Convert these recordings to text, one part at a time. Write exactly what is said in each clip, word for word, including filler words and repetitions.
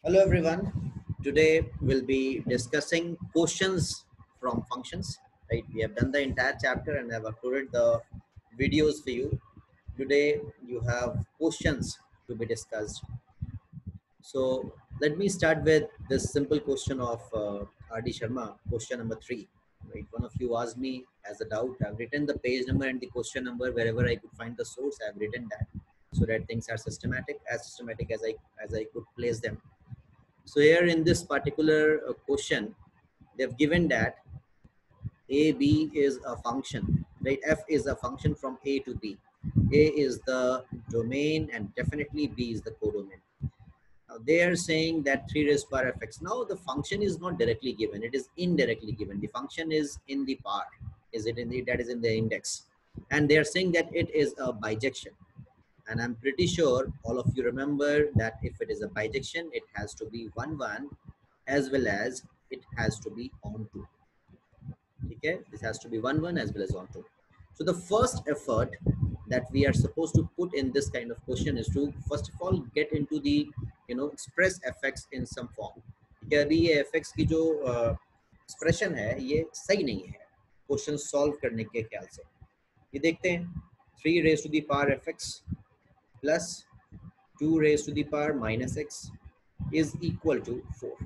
Hello everyone. Today we'll be discussing questions from functions. Right, we have done the entire chapter and have uploaded the videos for you. Today you have questions to be discussed. So let me start with this simple question of uh, R D Sharma, question number three. Right, one of you asked me as a doubt. I've written the page number and the question number wherever I could find the source. I've written that so that things are systematic, as systematic as I as I could place them. So here in this particular uh, question, they've given that A, B is a function, right? F is a function from A to B. A is the domain and definitely B is the codomain. Now they are saying that three raised power f x. Now the function is not directly given, it is indirectly given. The function is in the part, is it in the, that is in the index. And they are saying that it is a bijection. And I'm pretty sure all of you remember that if it is a bijection, it has to be one one as well as it has to be onto. Okay, this has to be one one as well as onto. So the first effort that we are supposed to put in this kind of question is to first of all get into the you know express fx in some form. क्या अभी ये fx की जो expression है ये सही नहीं है क्वेश्चन सॉल्व करने के ख्याल से. ये देखते हैं three raised to the power fx plus two raised to the power minus x is equal to four.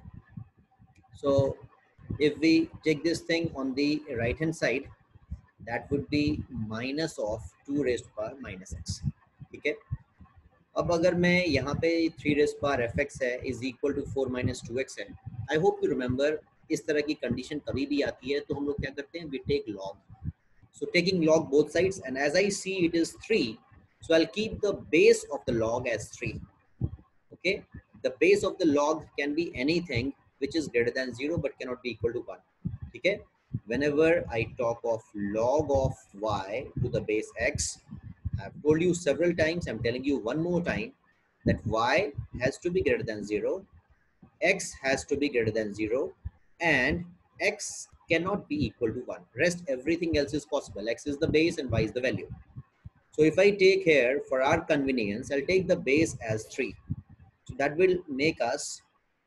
So if we take this thing on the right hand side, that would be minus of two raised to power minus x. ठीक है. अब अगर मैं यहाँ पे three raised to power fx है is equal to four minus two x है. I hope you remember इस तरह की कंडीशन कभी भी आती है तो हम लोग क्या करते हैं, we take log. So taking log both sides, and as I see it is three, so I'll keep the base of the log as three. Okay, the base of the log can be anything which is greater than zero but cannot be equal to one. Okay, whenever I talk of log of y to the base x, I've told you several times, I'm telling you one more time that y has to be greater than zero, x has to be greater than zero, and x cannot be equal to one. Rest everything else is possible. X is the base and y is the value. So if I take here for our convenience, I'll take the base as three. So that will make us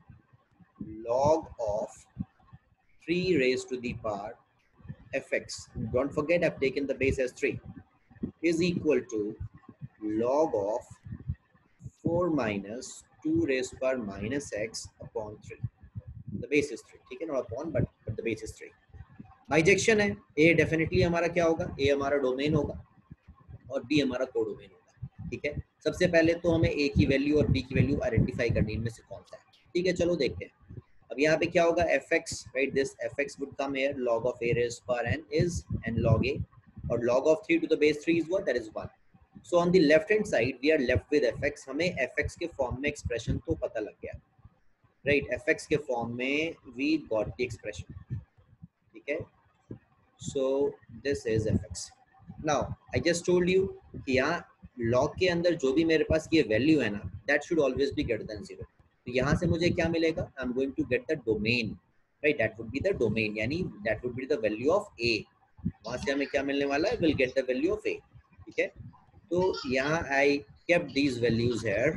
log of three raised to the power fx. Don't forget I've taken the base as three is equal to log of four minus two raised to power minus x upon three. The base is three. ठीक है, not upon but but the base is three. Bijection है. A definitely हमारा क्या होगा, A हमारा domain होगा और B हमारा कोडोमेन होगा. ठीक है, सबसे पहले तो हमें A की वैल्यू और B की वैल्यू आइडेंटिफाई करनी, इनमें से कौन सा है. ठीक है, चलो देखते हैं. अब यहाँ पे क्या होगा, fx, right, this fx would come here, log of a raised to power n is and log a, or log of three to the base three is what, that is one. So on the left hand side we are left with fx. हमें fx के form में expression तो पता लग गया, right, fx के form में we got the expression. ठीक है, so this is fx. Now I just told you कि यहाँ log के अंदर जो भी मेरे पास ये वैल्यू है ना, that should always be greater than zero. तो यहाँ से मुझे क्या मिलेगा, I am going to get the domain, right, that would be the domain, यानी that would be the value of a. वहाँ से हमें क्या मिलने वाला है, will get the value of a. ठीक है, तो यहाँ I kept these values here.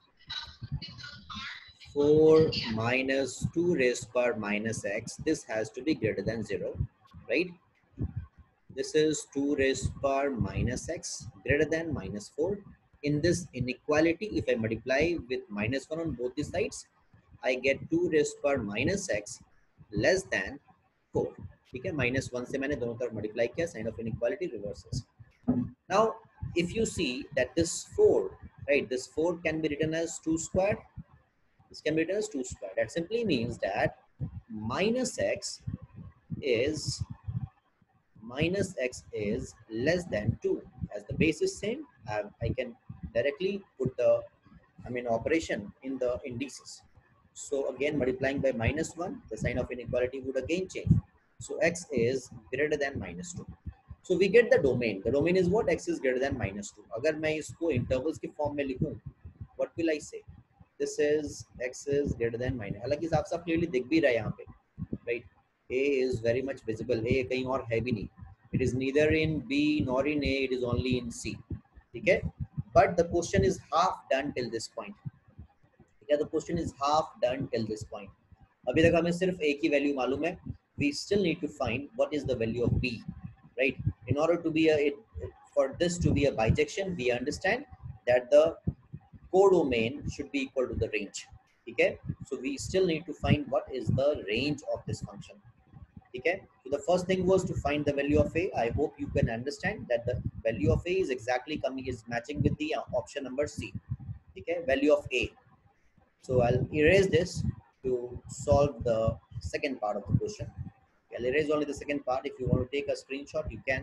four minus two raised to power minus x, this has to be greater than zero, right? This is two raised to power minus x greater than minus four. In this inequality, if I multiply with minus one on both the sides, I get two raised to power minus x less than four. ठीक है, minus one से मैंने दोनों तरफ multiply किया, sign of inequality reverses. Now, if you see that this four, right, this four can be written as two squared. This can be written as two squared. That simply means that minus x is minus x is less than two. As the base is same, I, I can directly put the, I mean, operation in the indices. So again, multiplying by minus one, the sign of inequality would again change. So x is greater than minus two. So we get the domain. The domain is what, x is greater than minus two. अगर मैं इसको intervals के form में लिखूं, what will I say? This is x is greater than minus. हालांकि साफ साफ clearly दिख भी रहा है यहाँ पे, right? A is very much visible. A कहीं और है भी नहीं. It is neither in B nor in A. It is only in C. ठीक है? But the question is half done till this point. या the question is half done till this point. अभी तक हमें सिर्फ a की value मालूम है. We still need to find what is the value of b, right? In order to be a it, for this to be a bijection, we understand that the codomain should be equal to the range. Okay, so we still need to find what is the range of this function. Okay, so the first thing was to find the value of a. I hope you can understand that the value of a is exactly coming is matching with the uh, option number C. Okay, value of a. So I'll erase this to solve the second part of the question. I'll erase only the second part. If you want to take a screenshot, you can.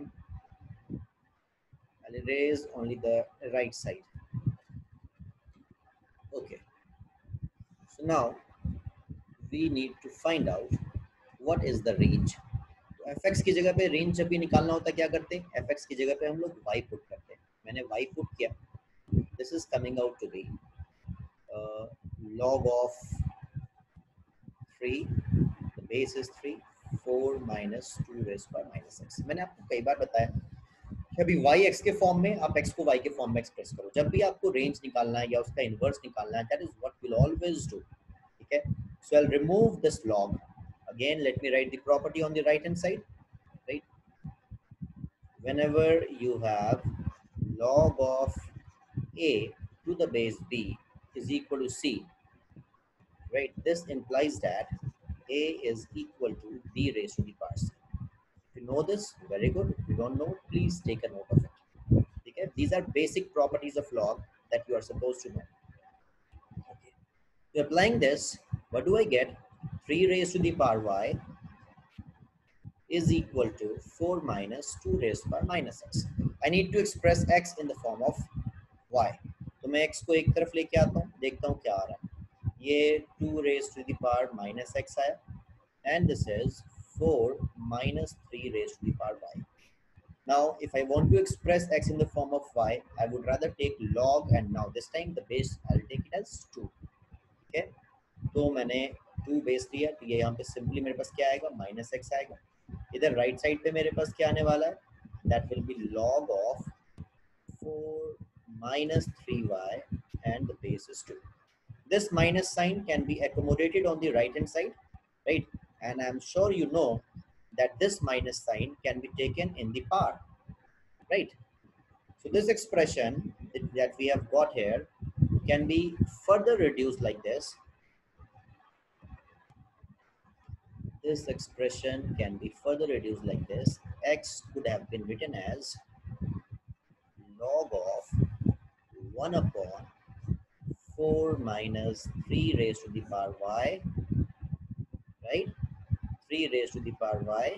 I'll erase only the right side. Okay. So now we need to find out what is the range. तो fx की जगह पे range जब भी निकालना होता है क्या करते हैं? fx की जगह पे हम लोग y put करते हैं. मैंने y put किया. This is coming out to be uh, log of three. The base is three. four minus two raised by minus x. मैंने आपको कई बार बताया कि अभी y x के फॉर्म में आप x को y के फॉर्म में एक्सप्रेस करो. जब भी आपको रेंज निकालना है या उसका इनवर्स निकालना है, that is what we'll always do. Okay, so I'll remove this log. Again, let me write the property on the right hand side. Right, whenever you have log of a to the base b is equal to c, right, this implies that a is equal to b raised to the power c. If you know this, very good. If you don't know, please take a note of it. Okay, these are basic properties of log that you are supposed to know. Okay, so applying this, what do I get? three raised to the power y is equal to four minus two raised to the power minus x. I need to express x in the form of y. तो मैं x को एक तरफ लेके आता हूँ, देखता हूँ क्या आ रहा है. ये two raised to the power minus x आया, and this is four minus three raised to the power y. Now, if I want to express x in the form of y, I would rather take log, and now this time the base I'll take it as two. Okay, तो मैंने two base लिया, तो ये यहाँ पे simply मेरे पास क्या आएगा? minus x आएगा. इधर right side पे मेरे पास क्या आने वाला है? That will be log of four minus three y, and the base is two. This minus sign can be accommodated on the right hand side, right? And I'm sure you know that this minus sign can be taken in the power, right? So this expression that we have got here can be further reduced like this. This expression can be further reduced like this. X could have been written as log of one upon four minus three raised to the power y, right? three raised to the power y.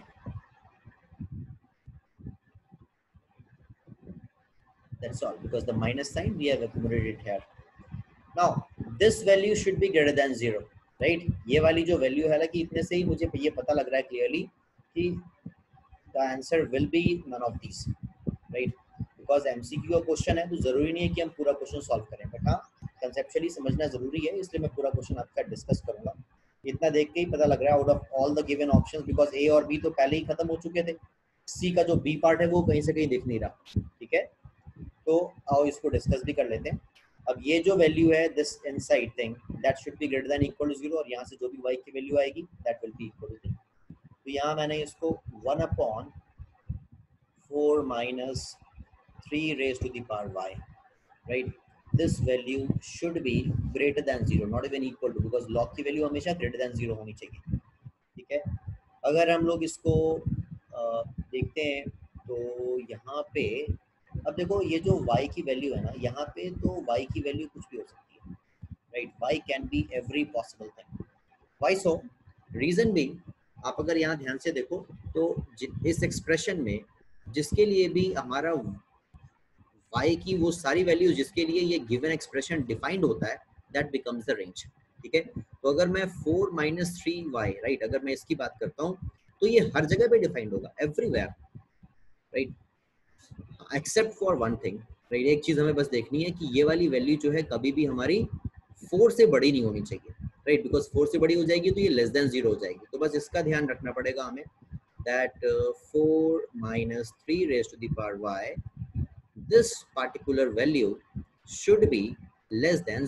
That's all, because the minus sign we have accommodated here. Now, this value should be greater than zero, right? ये वाली जो value है, कि इतने से ही मुझे ये पता लग रहा है clearly कि the answer will be none of these, right? Because M C Q का question है, तो जरूरी नहीं है कि हम पूरा question solve करें, but हाँ, conceptually समझना जरूरी है, इसलिए मैं पूरा question आपका discuss करूँगा. इतना देख के ही पता लग रहा है out of all the given options, because A और B तो पहले ही खत्म हो चुके थे. C का जो B part है वो कहीं से कहीं दिख नहीं रहा, ठीक है? तो आओ इसको डिस्कस भी कर लेते हैं. अब ये जो वैल्यू है, this inside thing, that should be greater than equal to zero, और यहाँ से जो भी y की वैल्यू आएगी that will be equal to zero. तो यहाँ मैंने इसको one upon four minus three raise to the power y, right? This value should be greater than zero, not even equal to, because log की value हमेशा greater than zero होनी चाहिए, ठीक है? अगर हम लोग इसको आ, देखते हैं तो यहाँ पे अब देखो, ये जो y की वैल्यू है ना, यहाँ पे तो y की वैल्यू कुछ भी हो सकती है, right? y can be every possible thing. Why so? Reason being, आप अगर यहाँ ध्यान से देखो तो इस एक्सप्रेशन में जिसके लिए भी हमारा y की वो सारी वैल्यूज जिसके लिए ये गिवन एक्सप्रेशन डिफाइंड होता है, दैट बिकम्स द रेंज, ठीक है? तो अगर मैं four minus three y, right, अगर मैं इसकी बात करता हूँ तो ये हर जगह पे डिफाइंड होगा, everywhere, right? Except for one thing, right? एक चीज हमें बस देखनी है कि ये वाली वैल्यू जो है कभी भी हमारी फोर से बड़ी नहीं होनी चाहिए, राइट? बिकॉज फोर से बड़ी हो जाएगी तो ये लेस देन जीरो हो जाएगी. तो बस इसका ध्यान रखना पड़ेगा हमें, that four minus three raise to the power y, this particular value should be less than zero.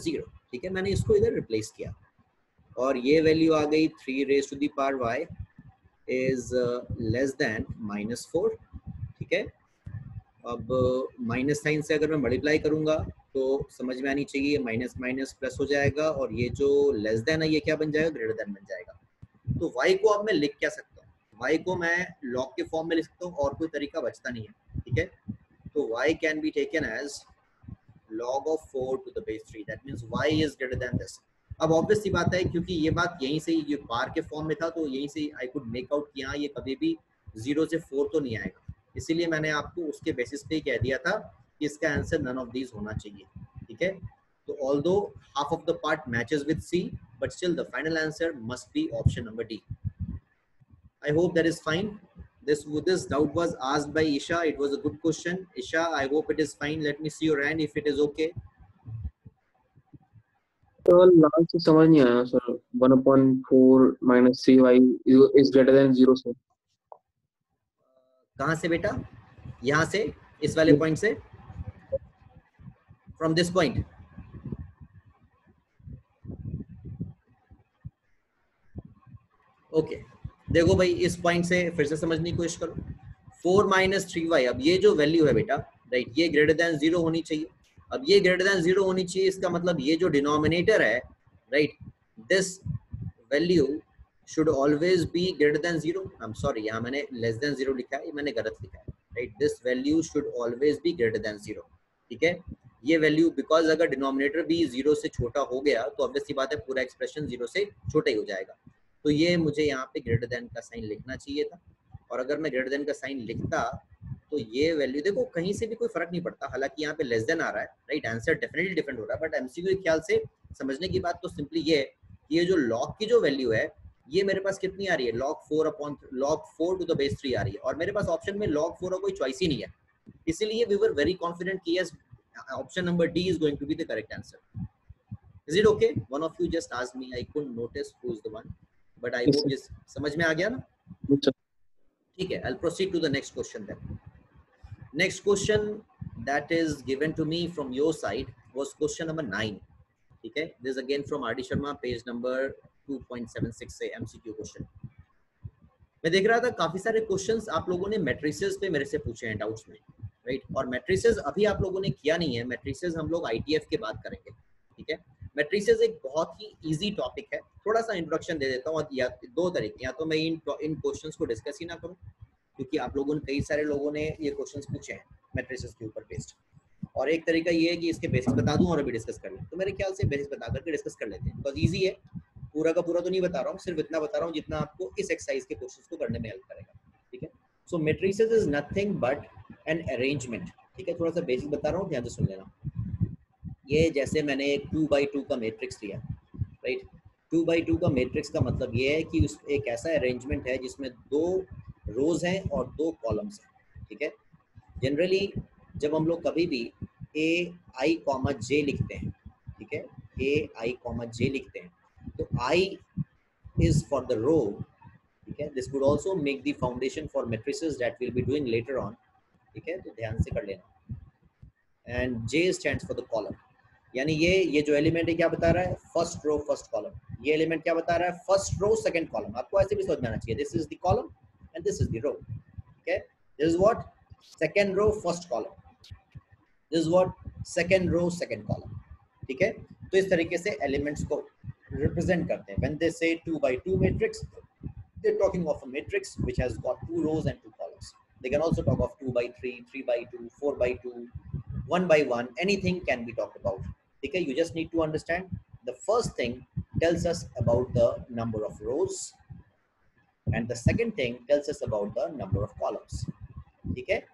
ठीक है, मैंने इसको इधर रिप्लेस किया और ये वैल्यू आ गई three raise to the power y is less than minus four. ठीक है, अब माइनस साइन से अगर मैं मल्टीप्लाई करूंगा तो समझ में आनी चाहिए, माइनस माइनस प्लस हो जाएगा और ये जो लेस देन है ये क्या बन जाएगा, ग्रेटर देन बन जाएगा। तो y को अब मैं लिख क्या सकता हूँ, y को मैं log के फॉर्म में लिख सकता हूँ और कोई तरीका बचता नहीं है। ठीक है, तो y can be taken as log of four to the base three, that means y is greater than this। अब ऑब्वियस सी बात है, क्योंकि ये बात यहीं से ये पार के फॉर्म में था तो यहीं से आई कुड मेक आउट कि हाँ ये कभी भी जीरो से फोर तो नहीं आएगा, इसीलिए मैंने आपको उसके बेसिस पे कह दिया था कि इसका आंसर नन ऑफ दीज होना चाहिए। ठीक है, तो although half of the part matches with C but still the final answer must be option number D. I hope that is fine. This this doubt was asked by Isha. It was a good question. Isha, I hope it is fine. Let me see your hand if it is okay. तो last से समझ नहीं आया sir, one upon four minus three y is greater than zero से। कहाँ से बेटा, यहाँ से, इस वाले पॉइंट से, फ्रॉम दिस पॉइंट। ओके, देखो भाई इस पॉइंट से फिर से समझने की कोशिश करो। फोर माइनस थ्री वाई, अब ये जो वैल्यू है बेटा, राइट, ये ग्रेटर देन जीरो होनी चाहिए। अब ये ग्रेटर देन जीरो होनी चाहिए, इसका मतलब ये जो डिनोमिनेटर है, right, this value should always be greater than zero. I am sorry, यहाँ मैंने लेस देन जीरो लिखा है, ये मैंने गलत लिखा है, right, this value should always be greater than zero. ठीक है, ये वैल्यू बिकॉज अगर डिनोमिनेटर भी जीरो से छोटा हो गया तो ऑब्वियस सी बात है पूरा एक्सप्रेशन जीरो से छोटा ही हो जाएगा। तो ये मुझे यहाँ पे ग्रेटर देन का साइन लिखना चाहिए था, और अगर मैं ग्रेटर देन का साइन लिखता तो ये वैल्यू, देखो कहीं से भी कोई फर्क नहीं पड़ता, हालांकि यहाँ पे लेस देन आ रहा है, राइट, आंसर डेफिनेटली डिफरेंट हो रहा है, बट एमसीक्यू के ख्याल से समझने की बात तो सिंपली ये है कि ये जो लॉग की जो वैल्यू है ये मेरे पास कितनी आ रही है, log four upon log four to the base three आ रही है, और मेरे पास ऑप्शन में लॉग फोर का कोई चॉइस ही नहीं है, इसीलिए वी वर वेरी कॉन्फिडेंट कि yes option number D is going to be the correct answer. Is it okay? One of you just asked me, I couldn't notice who is the one, but I hope this समझ में आ गया ना? ठीक है, I'll proceed to the next question then. Next question that is given to me from your side was question number nine. ठीक है, this is again from R D Sharma, page number two point seven six से M C Q question. मैं देख रहा था काफी सारे questions आप लोगों ने मैट्रिसेस पे मेरे से पूछे हैं डाउट्स में, राइट, और मैट्रिसेस अभी आप लोगों ने किया नहीं है, मैट्रिसेस हम लोग I T F के बाद करेंगे। ठीक है, मैट्रिसेस एक बहुत ही इजी टॉपिक है, थोड़ा सा इंट्रोडक्शन दे देता हूँ, या दो तरीके, या तो मैं इन इन क्वेश्चंस को डिस्कस ही ना करूँ क्योंकि आप लोगों ने, कई सारे लोगों ने ये क्वेश्चंस पूछे हैं मैट्रिसेस के ऊपर बेस्ड, और एक तरीका ये है कि इसके बेसिक्स बता दूं और अभी डिस्कस कर लें। तो मेरे ख्याल से बेसिक्स बता करके डिस्कस कर लेते हैं, बिकॉज ईजी है, पूरा का पूरा तो नहीं बता रहा हूँ, सिर्फ इतना बता रहा हूँ जितना आपको इस एक्सरसाइज के क्वेश्चंस को करने में हेल्प करेगा। ठीक है, so matrices is nothing but an arrangement. ठीक है, थोड़ा सा बेसिक बता रहा हूँ, ध्यान से सुन लेना। ये जैसे मैंने एक टू बाई टू का मैट्रिक्स लिया, राइट, टू बाई टू का मैट्रिक्स का मतलब ये है कि उस एक ऐसा अरेंजमेंट है जिसमें दो रोज हैं और दो कॉलम्स हैं। ठीक है, जनरली जब हम लोग कभी भी ए आई कॉमा जे लिखते हैं, ठीक है, ए आई कॉमा जे लिखते हैं, तो i is for the row. ठीक है, this would also make the foundation for matrices that will be doing later on. ठीक है, तो ध्यान से कर लेना। And j stands for the column, यानी ये ये जो एलिमेंट है क्या बता रहा है, फर्स्ट रो फर्स्ट कॉलम। ये एलिमेंट क्या बता रहा है, फर्स्ट रो सेकंड कॉलम। आपको ऐसे भी समझ में आना चाहिए, this is the column and this is the row. ठीक है, this is what, second row first column, this is what, second row second column. ठीक है, तो इस तरीके से एलिमेंट्स को रिप्रेजेंट करते हैं। When they say two by two matrix, they are talking of a matrix which has got two rows and two columns. They can also talk of two by three, three by two, four by two, one by one, anything can be talked about. Okay, you just need to understand the first thing tells us about the number of rows and the second thing tells us about the number of columns. ठीक है,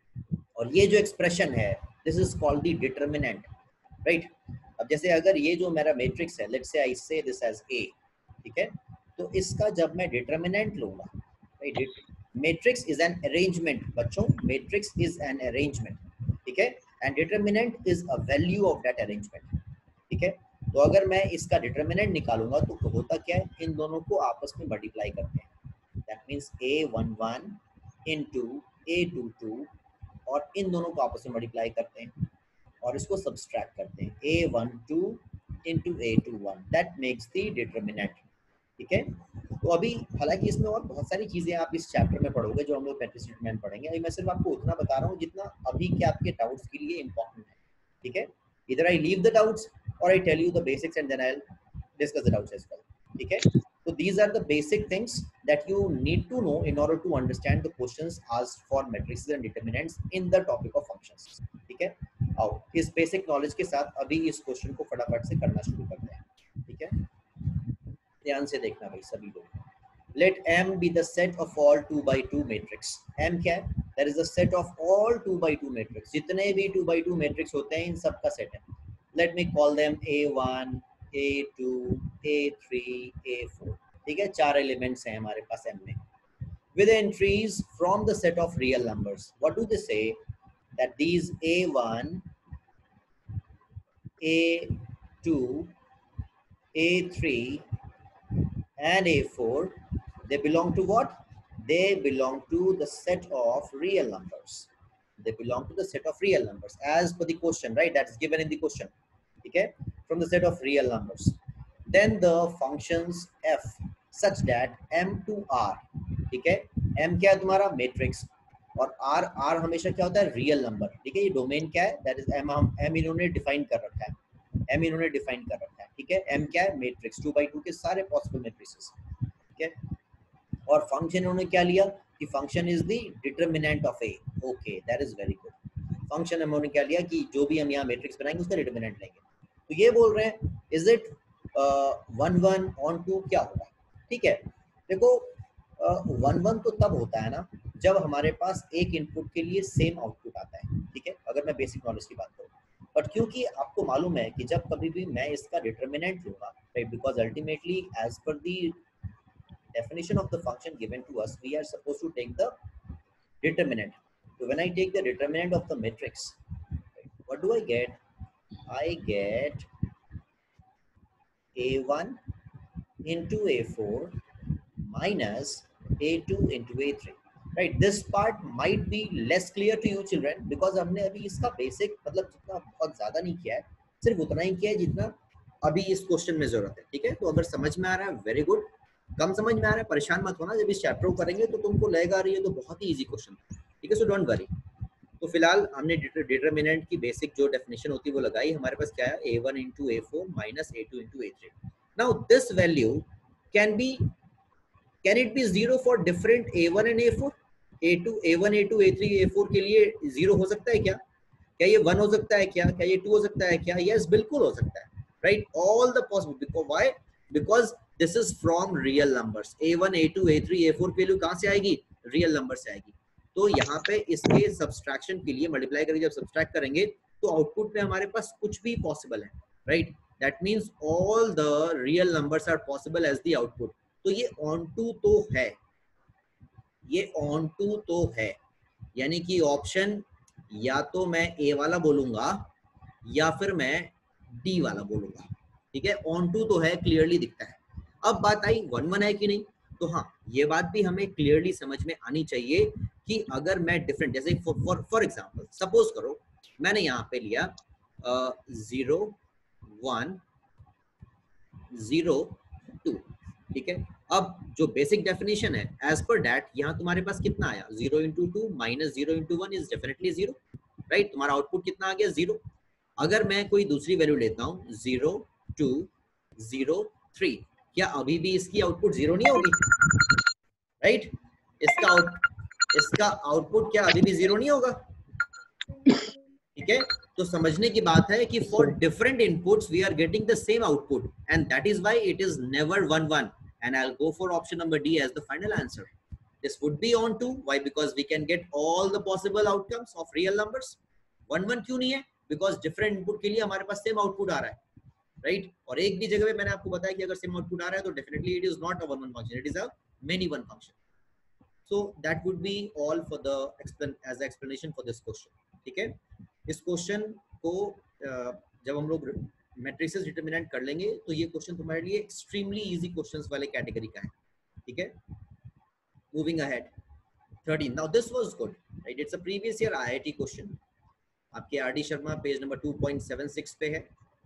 और ये जो expression है this is called the determinant, right? अब जैसे अगर ये जो मेरा मैट्रिक्स है, let's say I say this as A, ठीक है, तो इसका जब मैं डिटर्मिनेंट लूंगा, right, matrix is an arrangement बच्चों, मैट्रिक्स इज एन अरेंजमेंट, ठीक है, and determinant is a value of that arrangement. ठीक है, तो अगर मैं इसका डिटर्मिनेंट निकालूंगा तो होता क्या है, इन दोनों को आपस में मल्टीप्लाई करते हैं, that means a one one into a two two, और इन दोनों को आपस में मल्टीप्लाई करते हैं और इसको सब्सट्रैक्ट करते हैं, a one two into a to one, that makes the determinant. ठीक है, तो अभी हालांकि इसमें और बहुत सारी चीजें आप इस चैप्टर में पढ़ोगे जो हम लोग मैट्रिक्स डिटरमिनेंट पढ़ेंगे, अभी मैं सिर्फ आपको उतना बता रहा हूँ जितना अभी के आपके डाउट्स के लिए इंपॉर्टेंट है. ठीक है, इधर आई लीव द डाउट्स और I tell you the basics and then I will discuss the doubts as well. ठीक है, so these are the basic things that you need to know in order to understand the questions asked for matrices and determinants in the topic of functions. ठीक है, आओ इस basic knowledge के साथ अभी इस क्वेश्चन को फटाफट से करना शुरू करते हैं. ठीक है, ध्यान से देखना भाई सभी लोग. Let M be the set of all two by two matrix. M क्या है? That is the set of all two by two matrix. जितने भी two by two matrix होते हैं इन सब का सेट है. Let me call them A one, A two, A three, A four. ठीक है, चार एलिमेंट्स हैं हमारे पास M में. With entries from the set of real numbers. What do they say? That these A one, A two, A three, and A four, they belong to what? They belong to the set of real numbers. They belong to the set of real numbers as per the question, right? That is given in the question. Okay, from the set of real numbers. Then the functions f such that m to r. ठीक है, m क्या है तुम्हारा? Matrix. और r r हमेशा क्या होता है? Real number. ठीक है, ये डोमेन क्या है? That is m. हम m इन्होंने डिफाइन कर रखा है. m इन्होंने डिफाइन कर रखा है. ठीक है, m क्या है? मैट्रिक्स. टू बाई टू के सारे पॉसिबल मैट्रिसेस. ठीक है, और फंक्शन इन्होंने क्या लिया कि function is the determinant of A. Okay, that is very good. Function हमने क्या लिया कि जो भी हम यहाँ मैट्रिक्स बनाएंगे उसका डिटरमिनेंट लेंगे. तो ये बोल रहे हैं is it one one onto, क्या होगा? ठीक है, देखो वन वन तो तब होता है ना जब हमारे पास एक इनपुट के लिए सेम आउटपुट आता है. ठीक है, अगर मैं बेसिक नॉलेज की बात करूँ, बट क्योंकि आपको मालूम है कि जब कभी भी मैं इसका डिटरमिनेंट लूंगा, right, because ultimately as per the definition of the function given to us, we are supposed to take the determinant. So when I take the determinant of the matrix, right, what do I get? I get A one into A four minus A two into A three. Right, this part might be less clear to you children because हमने अभी इसका basic मतलब जितना बहुत ज़्यादा नहीं किया है, सिर्फ उतना ही किया है जितना अभी इस क्वेश्चन में जरूरत है. ठीक है, तो अगर समझ में आ रहा है वेरी गुड, कम समझ में आ रहा है परेशान मत होना. जब इस चैप्टर को करेंगे तो तुमको लगेगा रही है तो बहुत ही इजी क्वेश्चन. ठीक है, सो डोंट वरी. तो फिलहाल हमने डिटरमिनेंट की बेसिक जो डेफिनेशन होती है वो लगाई. हमारे पास क्या है? A one into a four minus a two into a three. Now this value can be can it be zero for different a one and a four? A two a one a two a three a four के लिए zero हो सकता है क्या? क्या ये one हो सकता है क्या? क्या ये टू हो सकता है क्या? यस, बिल्कुल हो सकता है. Right, all the possible. Because why? Because this is from real numbers. A one a two a three a four की वैल्यू कहां से आएगी? रियल नंबर से आएगी. तो यहाँ पे इसके सब्सट्रैक्शन के लिए मल्टीप्लाई करके जब सब्सट्रैक्ट करेंगे तो आउटपुट में हमारे पास कुछ भी पॉसिबल है. Right, that means all the real numbers are possible as the output. तो ये ऑन टू तो है, ये ऑन टू तो है, यानी कि ऑप्शन या तो मैं ए वाला बोलूंगा या फिर मैं डी वाला बोलूंगा. ठीक है, ऑन टू तो है, क्लियरली दिखता है. अब बात आई वन वन है कि नहीं. तो हाँ, ये बात भी हमें क्लियरली समझ में आनी चाहिए कि अगर मैं डिफरेंट, जैसे फॉर फॉर एग्जांपल सपोज करो मैंने यहाँ पे लिया जीरो वन जीरो टू. ठीक है, अब जो बेसिक डेफिनेशन है एज पर दैट यहाँ तुम्हारे पास कितना आया? Zero into two minus zero into one is definitely zero. Right, तुम्हारा आउटपुट कितना आ गया? जीरो. अगर मैं कोई दूसरी वैल्यू लेता हूँ जीरो टू जीरो थ्री, क्या अभी भी इसकी आउटपुट जीरो नहीं होगी? राइट, इसका आउट इसका आउटपुट क्या अभी भी जीरो नहीं होगा? ठीक है, तो समझने की बात है कि for different inputs we are getting the same output and that is why it is never one one. And I will go for option number D as the final answer. This would be on two. Why? Because we can get all the possible outcomes of real numbers. One one क्यों नहीं है? Because different input के लिए हमारे पास same output आ रहा है. Right, और एक भी जगह पे मैंने आपको बताया कि अगर सेम आउटपुट आ रहा है तो definitely it is not a one one function, it is a many one function. So that would be all for the explain as explanation for this question. ठीक है, इस क्वेश्चन को जब हम लोग मैट्रिसेस डिटरमिनेंट कर लेंगे तो ये क्वेश्चन तुम्हारे लिए एक्सट्रीमली इजी क्वेश्चंस वाले कैटेगरी का है. ठीक है, moving ahead. Thirteen. Now this was good, right, it's a previous year IIT question. आपके R D Sharma page number two point seven six पे है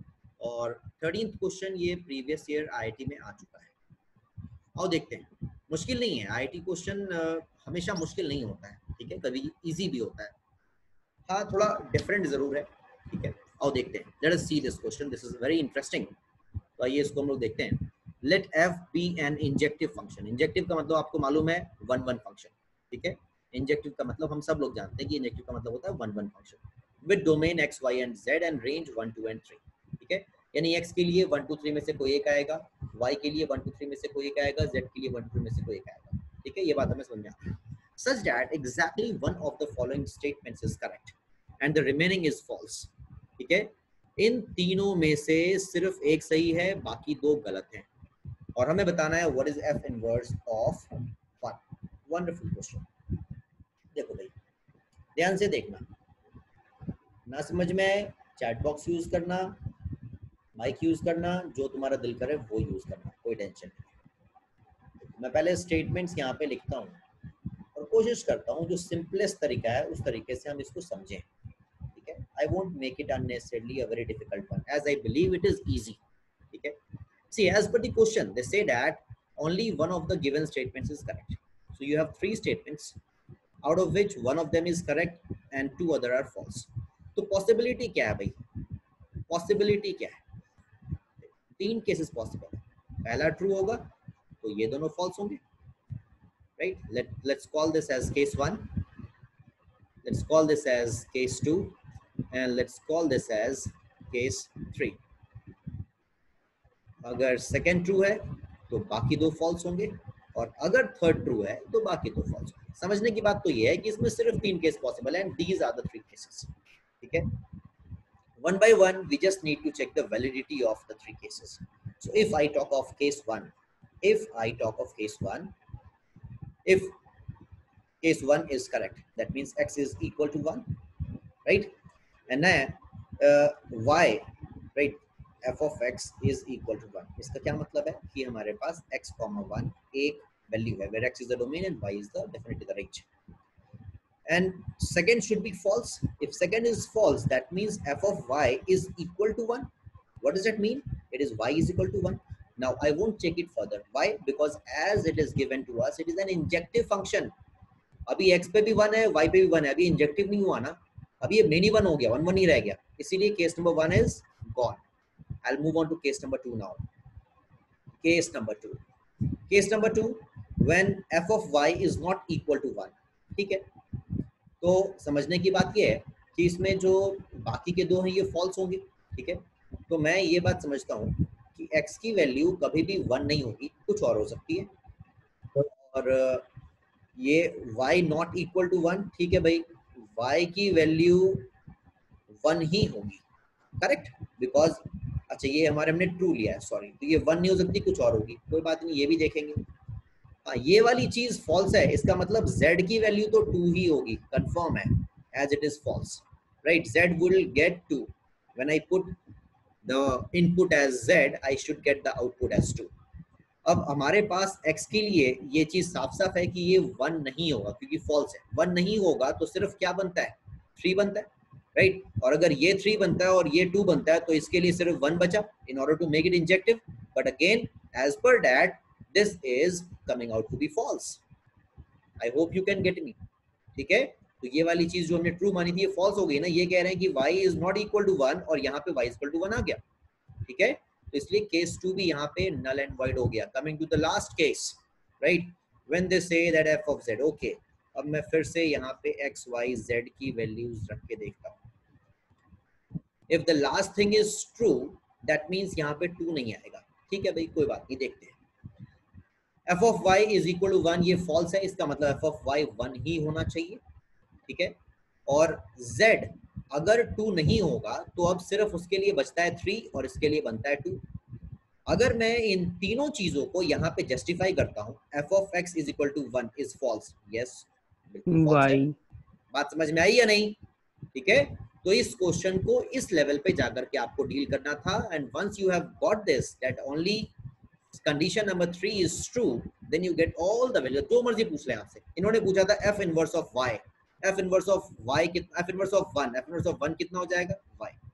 और थर्टीन्थ क्वेश्चन ये प्रीवियस ईयर आईआईटी में आ चुका है। आओ देखते हैं। मुश्किल नहीं है, आईआईटी क्वेश्चन हमेशा मुश्किल नहीं होता है, ठीक है, कभी इजी भी होता है, हाँ थोड़ा डिफरेंट जरूर है, ठीक है। आओ देखते हैं, let us see this question, this is very interesting. तो आइए इसको हम लोग देखते हैं। Let f be an injective function. Injective का मतलब आपको मालूम है वन वन फंक्शन, ठीक है। इंजेक्टिव का मतलब हम सब लोग जानते हैं कि इंजेक्टिव का मतलब होता है one one function with domain x y and z and range one two and three, ठीक है। यानी एक्स के लिए वन टू थ्री में से कोई एक आएगा, वाई के लिए वन टू थ्री में से कोई एक आएगा, जेड के लिए वन टू थ्री में से कोई एक आएगा, ठीक है। ये बात हमें समझ में आती है। Such that exactly one of the following statements is correct and the remaining is false, ठीक है। इन तीनों में से सिर्फ एक सही है, बाकी दो गलत हैं, और हमें बताना है what is f inverse of one। Wonderful question. देखो भाई ध्यान से देखना, ना समझ में आए चैट बॉक्स यूज करना, माइक यूज करना, जो तुम्हारा दिल करे वो यूज करना, कोई टेंशन नहीं। मैं पहले स्टेटमेंट्स यहाँ पे लिखता हूँ और कोशिश करता हूँ जो सिंपलेस्ट तरीका है उस तरीके से हम इसको समझें, ठीक है। I won't make it unnecessarily a very difficult one as I believe it is easy, ठीक है। See as per the question they say that only one of the given statements is correct, so you have three statements out of which one of them is correct and two other are false। तो possibility क्या है भाई, possibility क्या है, तीन cases possible है। पहला true होगा तो ये दोनों फॉल्स होंगे, right? Let, let's call this as case one, let's call this as case two, and let's call this as case three। अगर second true है तो बाकी दो false होंगे, और अगर third true है तो बाकी दो false होंगे। समझने की बात तो ये है कि इसमें सिर्फ तीन केस पॉसिबल हैं, and these are the three cases, ठीक है। One by one we just need to check the validity of the three cases। So if I talk of case one, if I talk of case one, if case one is correct, that means x is equal to one, right? And now uh, y, right, f of x is equal to one। इसका क्या मतलब है कि हमारे पास x comma one एक value है where x is the domain and y is the definitely the range, and second should be false। if second is false, that means f of y is equal to one। what does that mean? It is y is equal to one। now I won't check it further, why? because as it is given to us, it is an injective function। अभी x पे भी one है, y पे भी one है, अभी injective नहीं हुआ ना, अभी ये मेनी वन हो गया, वन वन ही रह गया, इसीलिए case number one is gone. I will move on to case number two now. Case number two, case number two when f of y is not equal to one, ठीक है। तो समझने की बात ये है कि इसमें जो बाकी के दो हैं ये फॉल्स होंगे, ठीक है। तो मैं ये बात समझता हूँ कि x की वैल्यू कभी भी वन नहीं होगी, कुछ और हो सकती है, और ये y not equal to one, ठीक है भाई, y की वैल्यू वन ही होगी, करेक्ट, बिकॉज अच्छा ये हमारे हमने ट्रू लिया है, सॉरी, तो ये वन नहीं हो सकती, कुछ और होगी, कोई बात नहीं, ये भी देखेंगे। हाँ ये वाली चीज फॉल्स है, इसका मतलब z की वैल्यू तो टू ही होगी, कंफर्म है, as it is false, right. z will get two, when I put the input as z, I should get the output as two. अब हमारे पास x के लिए ये चीज साफ साफ है कि ये वन नहीं होगा, क्योंकि फॉल्स है। वन नहीं होगा तो सिर्फ क्या बनता है, थ्री बनता है, राइट। और अगर ये थ्री बनता है और ये टू बनता है तो इसके लिए सिर्फ वन बचा in order to make it injective, but again as per that this is coming out to be false. I hope you can get me, ठीक है। तो ये वाली चीज जो हमने ट्रू मानी थी ये फॉल्स हो गई ना, ये कह रहे हैं कि y is not equal to one और यहाँ पे y इक्वल टू वन आ गया, ठीक है। तो इसलिए केस टू भी यहाँ पे नल एंड वॉइड हो गया। Coming to the last case, right, when they say that f of z, okay. अब मैं फिर से यहाँ पे x y z की वैल्यूज रख के देखता हूँ। If the last thing is true, that means यहाँ पे टू नहीं आएगा, ठीक है भाई, कोई बात नहीं, देखते हैं। f of y is equal to one, ये फॉल्स है, इसका मतलब f ऑफ y वन ही होना चाहिए, ठीक है। और z अगर टू नहीं होगा तो अब सिर्फ उसके लिए बचता है थ्री और इसके लिए बनता है टू। अगर मैं इन तीनों चीजों को यहाँ पे जस्टिफाई करता हूँ, f of x is equal to one is false, yes बिल्कुल फॉल्स है। बात समझ में आई या नहीं, ठीक है। तो इस क्वेश्चन को इस लेवल पे जाकर के आपको डील करना था, and once you have got this that only condition number three is true, then you get all the value. जो मर्जी पूछ ले आपसे, इन्होंने पूछा था f inverse of y, f inverse of y कितना, f inverse of one, f inverse of one कितना हो जाएगा y,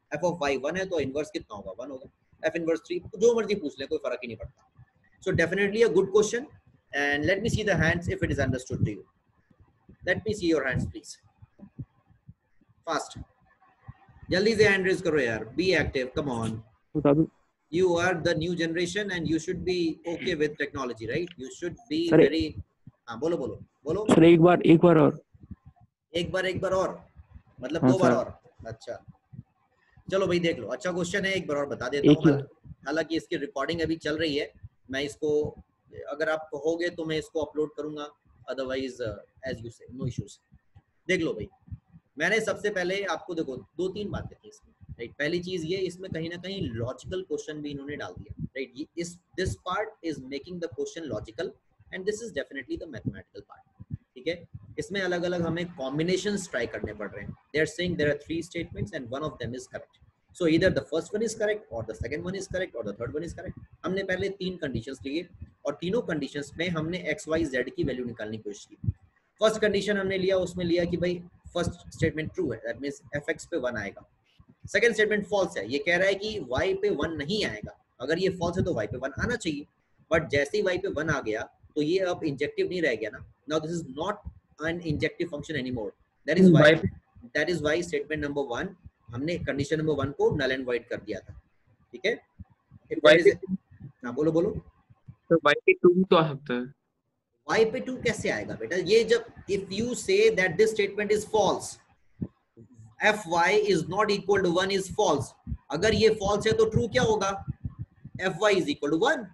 f of y one है तो इनवर्स कितना होगा, वन होगा, एफ इनवर्स थ्री, जो मर्जी पूछ ले कोई फर्क ही नहीं पड़ता. So definitely a good question and let me see the hands if it is understood to you. Let me see your hands please, fast, जल्दी से हैंड रेज करो यार. Be active, come on. बता दो You are the new generation and you should be okay with technology, right? You should be sir. very. हाँ बोलो बोलो बोलो. सर एक बार एक बार और एक बार एक बार और मतलब हाँ दो बार सर. और. अच्छा चलो भाई देख लो, अच्छा क्वेश्चन है, एक बार और बता देता एक ही हूँ. हालांकि इसकी रिकॉर्डिंग अभी चल रही है, मैं इसको अगर आप कहोगे तो मैं इसको अपलोड करूंगा, otherwise as you say, no issues. देख लो भाई, मैंने सबसे पहले आपको देखो दो तीन बातें थी इसमें, राइट. पहली चीज ये, इसमें कहीं ना कहीं लॉजिकल क्वेश्चन भी इन्होंने डाल दिया, राइट. ये इस this part is making the question logical and this is definitely the mathematical part, ठीक है. इसमें अलग अलग हमें कॉम्बिनेशंस ट्राई करने पड़ रहे हैं. They are saying there are three statements and one of them is correct. So either the first one is correct और the second one is correct और the third one is correct. हमने पहले तीन conditions लिए और तीनों conditions में हमने एक्स वाई जेड की वैल्यू निकालने की कोशिश की. फर्स्ट कंडीशन हमने लिया, उसमें लिया कि भाई फर्स्ट स्टेटमेंट ट्रू है, दैट मींस एफ एक्स पे वन आएगा. सेकंड स्टेटमेंट फॉल्स है, ये कह रहा है कि y पे वन नहीं आएगा. अगर ये फॉल्स है तो y पे वन आना चाहिए, बट जैसे ही y पे वन आ गया तो ये अब इंजेक्टिव नहीं रह गया ना. Now this is not an injective function anymore. That is why that is why statement number one हमने कंडीशन नंबर वन को नल एंड वाइड कर दिया था, ठीक है. इफ देयर इज, हां बोलो बोलो. तो y पे टू तो आ सकता है. y पे टू कैसे आएगा बेटा? ये जब if you say that this statement is false, fy is not equal to one is false. अगर ये false है तो true क्या होगा? fy is equal to one.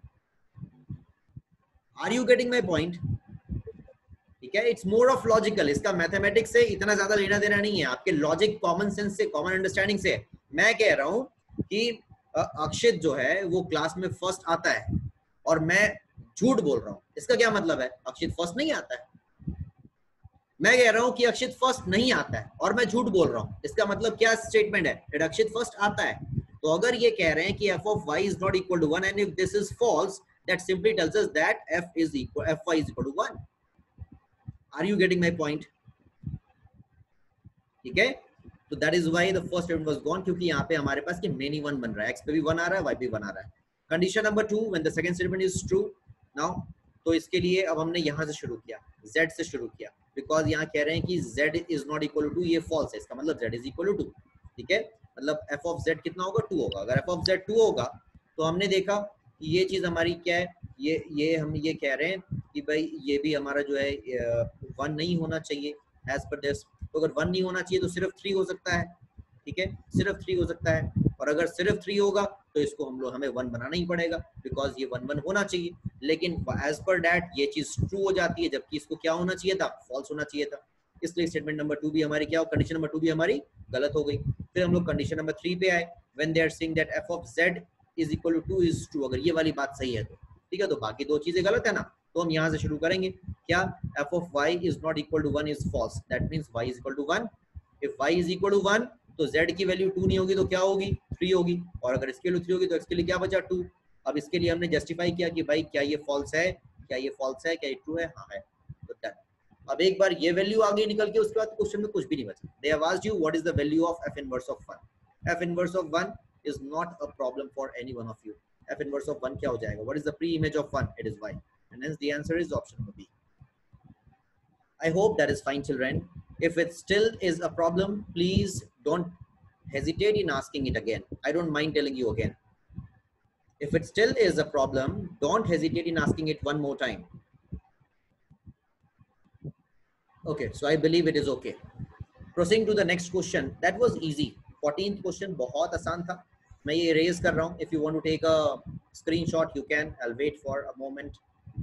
Are you getting my point? ठीक है, it's more of logical. इसका mathematics से इतना ज्यादा लेना देना नहीं है, आपके लॉजिक, कॉमन सेंस से, कॉमन अंडरस्टैंडिंग से. मैं कह रहा हूं कि अक्षित जो है वो क्लास में फर्स्ट आता है और मैं झूठ बोल रहा हूं. इसका क्या मतलब है? अक्षित फर्स्ट नहीं आता है. मैं कह रहा हूं कि अक्षित फर्स्ट नहीं आता है और मैं झूठ बोल रहा हूं. इसका मतलब क्या स्टेटमेंट है? अक्षित फर्स्ट आता है. तो अगर ये कह रहे हैं कि f of y is not equal to one and if this is false, that simply tells us that f is equal fy is equal to one. Are you getting my point? ठीक है, तो that is why the first statement was gone, क्योंकि यहाँ पे हमारे पास कि many one बन रहा है, x पे भी वन आ रहा है, y पे भी वन आ रहा है. Condition number two, when the second statement is true. now तो इसके लिए अब हमने यहाँ से शुरू किया, z से शुरू किया, बिकॉज यहाँ कह रहे हैं कि z is not equal to, ये फॉल्स है, इसका मतलब z is equal to two. ठीक है, मतलब f ऑफ z कितना होगा? टू होगा. अगर f ऑफ z टू होगा तो हमने देखा कि ये चीज हमारी क्या है, ये ये हम ये कह रहे हैं कि भाई ये भी हमारा जो है वन नहीं होना चाहिए एज पर दिस. तो अगर वन नहीं होना चाहिए तो सिर्फ थ्री हो सकता है. ठीक है, सिर्फ थ्री हो सकता है, और अगर सिर्फ थ्री होगा तो इसको हम लोग हमें वन बनाना ही पड़ेगा, बिकॉज ये वन वन होना चाहिए. लेकिन एज पर डैट ये चीज ट्रू हो जाती है, जबकि इसको क्या होना चाहिए था? फॉल्स होना चाहिए था. इसलिए स्टेटमेंट नंबर टू भी हमारी क्या हो, कंडीशन नंबर टू भी हमारी गलत हो गई. फिर हम लोग कंडीशन नंबर थ्री पे आए, when they are saying that f of z is equal to two is true. अगर ये वाली बात सही है तो ठीक है, तो बाकी दो चीजें गलत है ना. तो हम यहाँ से शुरू करेंगे. क्या? F of y is not equal to one is false. That means y is equal to one. If y is equal to one तो z की वैल्यू टू नहीं होगी तो क्या होगी? थ्री होगी. और अगर इसके लिए थ्री होगी तो x के लिए क्या बचा? टू. अब इसके लिए हमने जस्टिफाई किया कि भाई क्या ये फॉल्स है, क्या ये फॉल्स है, क्या ये ट्रू है? हाँ है. तो डन. अब एक बार ये वैल्यू आगे निकल के उसके बाद क्वेश्चन में कुछ भी नहीं बचा. They have asked you what is the value of f inverse of one. f inverse of one is not a problem for any one of you. f inverse of one क्या हो जाएगा? What is the pre image of one? It is y, and hence the answer is option number B. I hope that is fine, children. If it still is a problem, please don't hesitate in asking it again. I don't mind telling you again. If it still is a problem, don't hesitate in asking it one more time. Okay, so I believe it is okay. Proceeding to the next question. That was easy. fourteenth question बहुत आसान था. मैं ये raise कर रहा हूँ. If you want to take a screenshot, you can. I'll wait for a moment.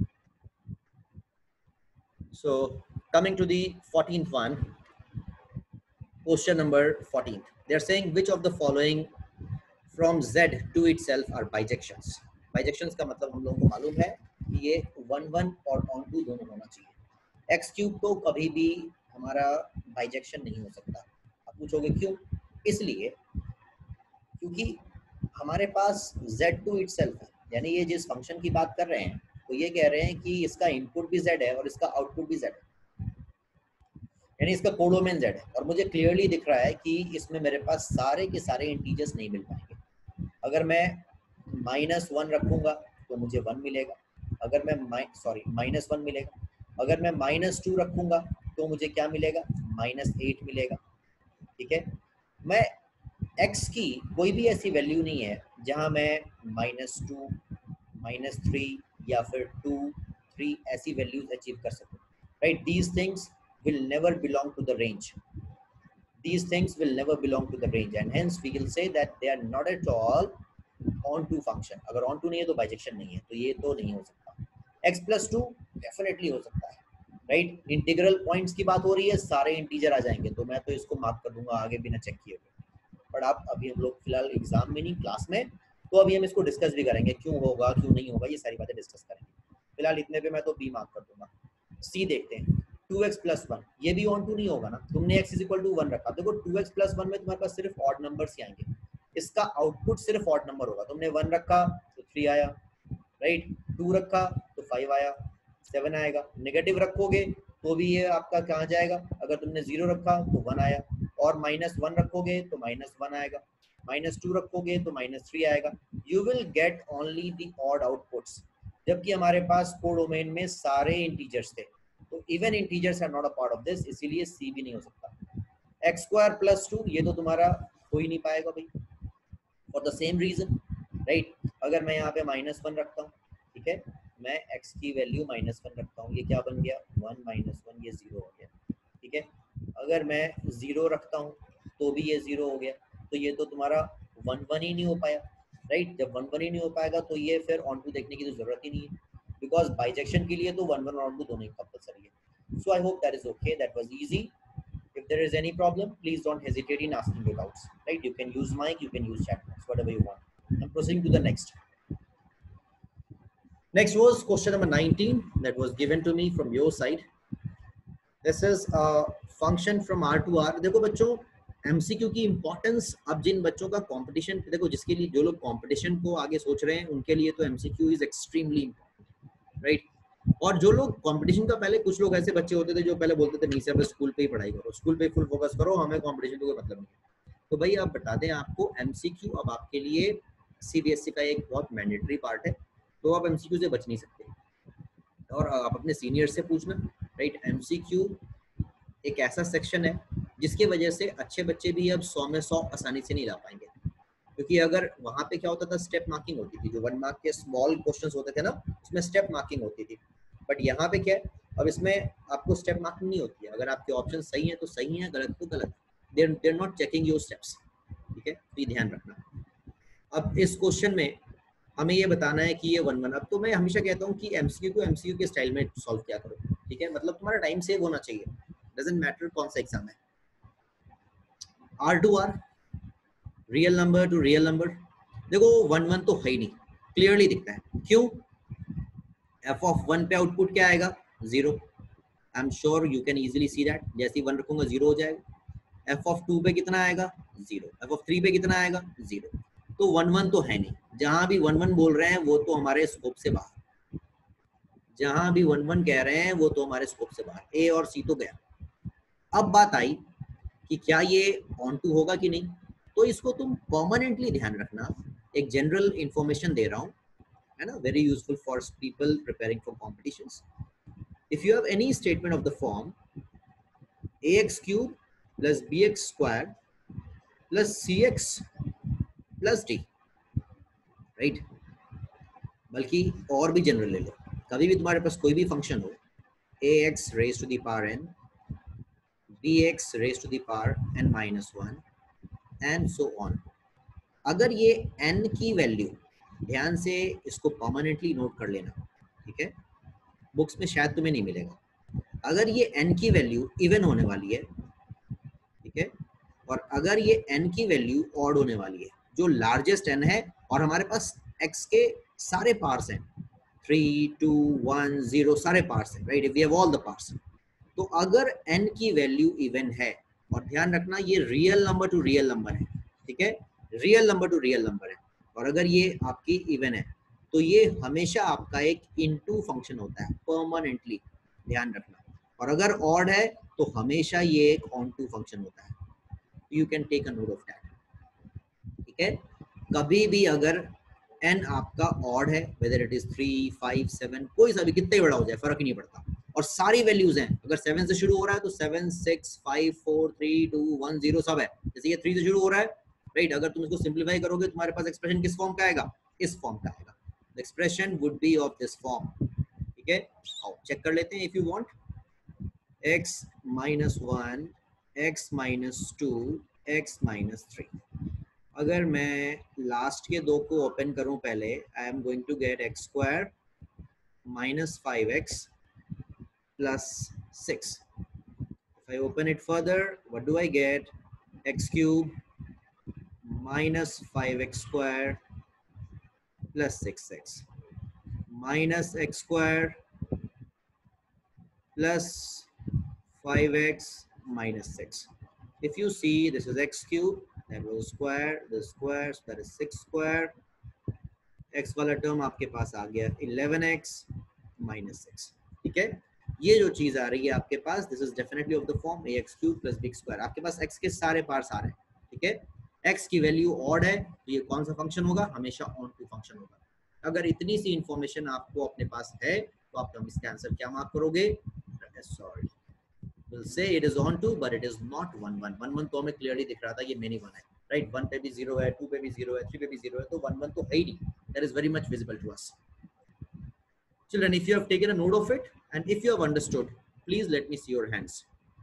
So coming to the fourteenth one, question number fourteen. They are saying which of the following from Z to itself are bijections. Bijections का मतलब हम लोगों को मालूम है कि ये one one और ऑन टू दोनों होना चाहिए. एक्स क्यूब तो कभी भी हमारा बाइजेक्शन नहीं हो सकता. आप पूछोगे क्यों? इसलिए क्योंकि हमारे पास Z टू itself है, यानी ये जिस फंक्शन की बात कर रहे हैं तो ये कह रहे हैं कि इसका इनपुट भी Z है और इसका आउटपुट भी Z है. यानी इसका कोडोमेन z है और मुझे क्लियरली दिख रहा है कि इसमें मेरे पास सारे के सारे इंटीजर्स नहीं मिल पाएंगे। अगर मैं माइनस वन रखूंगा तो मुझे वन मिलेगा, अगर मैं सॉरी माइनस वन मिलेगा, अगर मैं माइनस टू रखूंगा तो मुझे क्या मिलेगा, माइनस एट मिलेगा। ठीक है, मैं x की कोई भी ऐसी वैल्यू नहीं है जहां मैं माइनस टू, माइनस थ्री या फिर टू, थ्री ऐसी वैल्यूज अचीव कर सकूं। Right, these things will never belong to the range. These things will never belong to the range and hence we will say that they are not at all onto function. अगर onto नहीं है तो bijection नहीं है, तो ये तो नहीं हो सकता। x plus टू डेफिनेटली हो सकता है। राइट, इंटीग्रल पॉइंट्स की बात हो रही है, सारे इंटीजर आ जाएंगे तो मैं तो इसको मार्क कर दूंगा आगे बिना चेक किए हुए। बट आप अभी हम लोग फिलहाल एग्जाम में नहीं, क्लास में, तो अभी हम इसको डिस्कस भी करेंगे, क्यों होगा क्यों नहीं होगा, ये सारी बातें डिस्कस करेंगे। फिलहाल इतने पे मैं तो बी मार्क कर दूंगा। सी देखते हैं, टू एक्स प्लस वन, ये भी ऑन टू नहीं होगा ना, तुमने x is equal to one रखा, देखो टू एक्स प्लस वन में तुम्हारे पास सिर्फ ऑड नंबर्स ही आएंगे, इसका आउटपुट सिर्फ ऑड नंबर होगा। तुमने वन रखा तो थ्री आया, राइट, टू रखा तो फाइव आया, सेवन आएगा। नेगेटिव रखोगे तो भी ये आपका कहाँ जाएगा, अगर तुमने जीरो रखा तो वन आया, और माइनस वन रखोगे तो माइनस वन आएगा, माइनस टू रखोगे तो माइनस थ्री आएगा। You will get only the odd outputs, जबकि हमारे पास कोडोमेन में सारे इंटीजर्स थे, तो even integers are not a part of this, इसीलिए सी भी नहीं हो सकता। एक्स स्क्वायर प्लस टू ये तो तुम्हारा हो ही नहीं पाएगा भाई, for the same reason. Right, अगर मैं यहाँ पे माइनस वन रखता हूँ, ठीक है, मैं x की वैल्यू माइनस वन रखता हूँ, ये क्या बन गया, वन माइनस वन, ये जीरो हो गया। ठीक है, अगर मैं जीरो रखता हूँ तो भी ये जीरो हो गया, तो ये तो तुम्हारा वन वन ही नहीं हो पाया। राइट, जब वन वन ही नहीं हो पाएगा तो ये फिर ऑन टू देखने की तो जरूरत ही नहीं है, बिकॉज बाइजेक्शन के लिए तो वन वन ऑन टू दोनों ही कंपलसरी है। So I hope that is okay, that was easy. If there is any problem, please don't hesitate in asking your doubts. Right, you can use mic, you can use chat box, whatever you want. I'm proceeding to the next. Next was question number nineteen that was given to me from your side. This is a function from R to R. देखो बच्चों, M C Q की importance, अब जिन बच्चों का competition, देखो जिसके लिए, जो लोग कंपटीशन को आगे सोच रहे हैं उनके लिए तो M C Q is extremely important. Right, और जो लोग कंपटीशन का, पहले कुछ लोग ऐसे बच्चे होते थे जो पहले बोलते थे नहीं सर बस स्कूल पे ही पढ़ाई करो, स्कूल पे फुल फोकस करो, हमें कंपटीशन का कोई मतलब नहीं। तो भाई आप बता दें आपको, एमसीक्यू अब आपके लिए सीबीएसई का एक बहुत मैंडेटरी पार्ट है, तो आप एमसीक्यू से बच नहीं सकते, और आप अपने सीनियर से पूछना। राइट, एमसीक्यू एक ऐसा सेक्शन है जिसकी वजह से अच्छे बच्चे भी अब सौ में सौ आसानी से नहीं ला पाएंगे, क्योंकि अगर वहाँ पे क्या होता था, स्टेप मार्किंग होती थी, जो वन मार्क के स्मॉल क्वेश्चंस होते थे ना, उसमें स्टेप मार्किंग होती थी। बट यहाँ पे क्या है, अब इसमें आपको स्टेप मार्किंग नहीं होती है, अगर आपके ऑप्शन सही है तो सही है, गलत तो गलत, they're they're not checking your steps. ठीक है, तो ये ध्यान रखना। अब इस क्वेश्चन में हमें ये बताना है कि ये वन वन, अब तो मैं हमेशा कहता हूँ कि एमसीक्यू को एमसीक्यू के स्टाइल में सॉल्व किया करो। ठीक है, मतलब तुम्हारा टाइम सेव होना चाहिए, डजंट मैटर कौन सा एग्जाम है। R to R, real number to real number, देखो वन वन तो है ही नहीं, क्लियरली दिखता है। क्यों, एफ ऑफ वन पे आउटपुट क्या आएगा, zero. I am sure you can easily see that, जैसे ही वन रखूंगा जीरो हो जाएगा। एफ ऑफ टू पे कितना आएगा, जीरो। एफ ऑफ थ्री पे कितना आएगा, जीरो। तो वन वन तो है नहीं, जहां भी वन वन बोल रहे हैं वो तो हमारे स्कोप से बाहर, जहां भी वन वन कह रहे हैं वो तो हमारे स्कोप से बाहर, ए और सी तो गया। अब बात आई कि क्या ये ऑन टू होगा कि नहीं, तो इसको तुम परमानेंटली ध्यान रखना, एक जनरल इंफॉर्मेशन दे रहा हूँ, है ना, very useful for people preparing for competitions. If you have any statement of the form a x cube plus b x square plus c x plus d, right, बल्कि और भी जनरल ले लो, कभी भी तुम्हारे पास कोई भी फंक्शन हो, a x raise to the power n, b x raise to the power n minus one and so on. अगर ये n की वैल्यू, ध्यान से इसको परमानेंटली नोट कर लेना, ठीक है, बुक्स में शायद तुम्हें नहीं मिलेगा, अगर ये n की वैल्यू इवन होने वाली है, ठीक है, और अगर ये n की वैल्यू ऑड होने वाली है, जो लार्जेस्ट n है, और हमारे पास x के सारे पार्ट्स हैं, थ्री टू वन जीरो सारे पार्ट्स हैं, right, we have all the parts, तो अगर n की वैल्यू इवन है, और ध्यान रखना ये real number to real number है, ठीक है, real number to real number है, और अगर ये आपकी इवन है तो ये हमेशा आपका एक इनटू फंक्शन होता है परमानेंटली, ध्यान रखना। और अगर ऑड है तो हमेशा ये एक ऑन टू फंक्शन होता है, you can take a note of that, ठीक है। कभी भी अगर n आपका ऑड है, whether it is three five seven, कोई सा भी कितना ही बड़ा हो जाए फर्क ही नहीं पड़ता, और सारी वैल्यूज हैं, अगर सेवन से शुरू हो रहा है तो seven six five four three two one zero सब है, जैसे ये थ्री से शुरू हो रहा है, राइट। अगर तुम इसको सिंप्लीफाई करोगे तुम्हारे पास एक्सप्रेशन किस फॉर्म का आएगा, इस फॉर्म का आएगा, the expression would be of this form, ठीक है। आओ चेक कर लेते हैं, if you want x minus one, x minus two, x minus three, अगर मैं लास्ट के दो को ओपन करूं पहले, I am going to get x square minus five x plus six. If I open it further, what do I get? X cube minus five x square plus six x minus x square plus five x minus six. If you see, this is x cube, that was square, the square, so that is six square. x वाला term आपके पास आ गया eleven x minus six, ठीक है। ये जो चीज आ रही है आपके पास, this is definitely of the form a x cube plus b square, आपके पास x के सारे पार्ट्स आ रहे हैं, ठीक है। x की वैल्यू ऑड है तो ये कौन सा फंक्शन होगा, हमेशा ऑन टू फंक्शन होगा। अगर इतनी सी इंफॉर्मेशन आपको अपने पास है तो आप हम इसका आंसर क्या मार्क करोगे, sorry will say it is onto but it is not one one, one one तो हमें क्लियरली दिख रहा था ये मेनी वन है, राइट। वन पे भी जीरो है, टू पे भी जीरो है, थ्री पे भी जीरो है, तो वन वन तो है ही नहीं, that is very much visible to us. Children, if you have taken a note of it and if you have understood, please let me see your hands.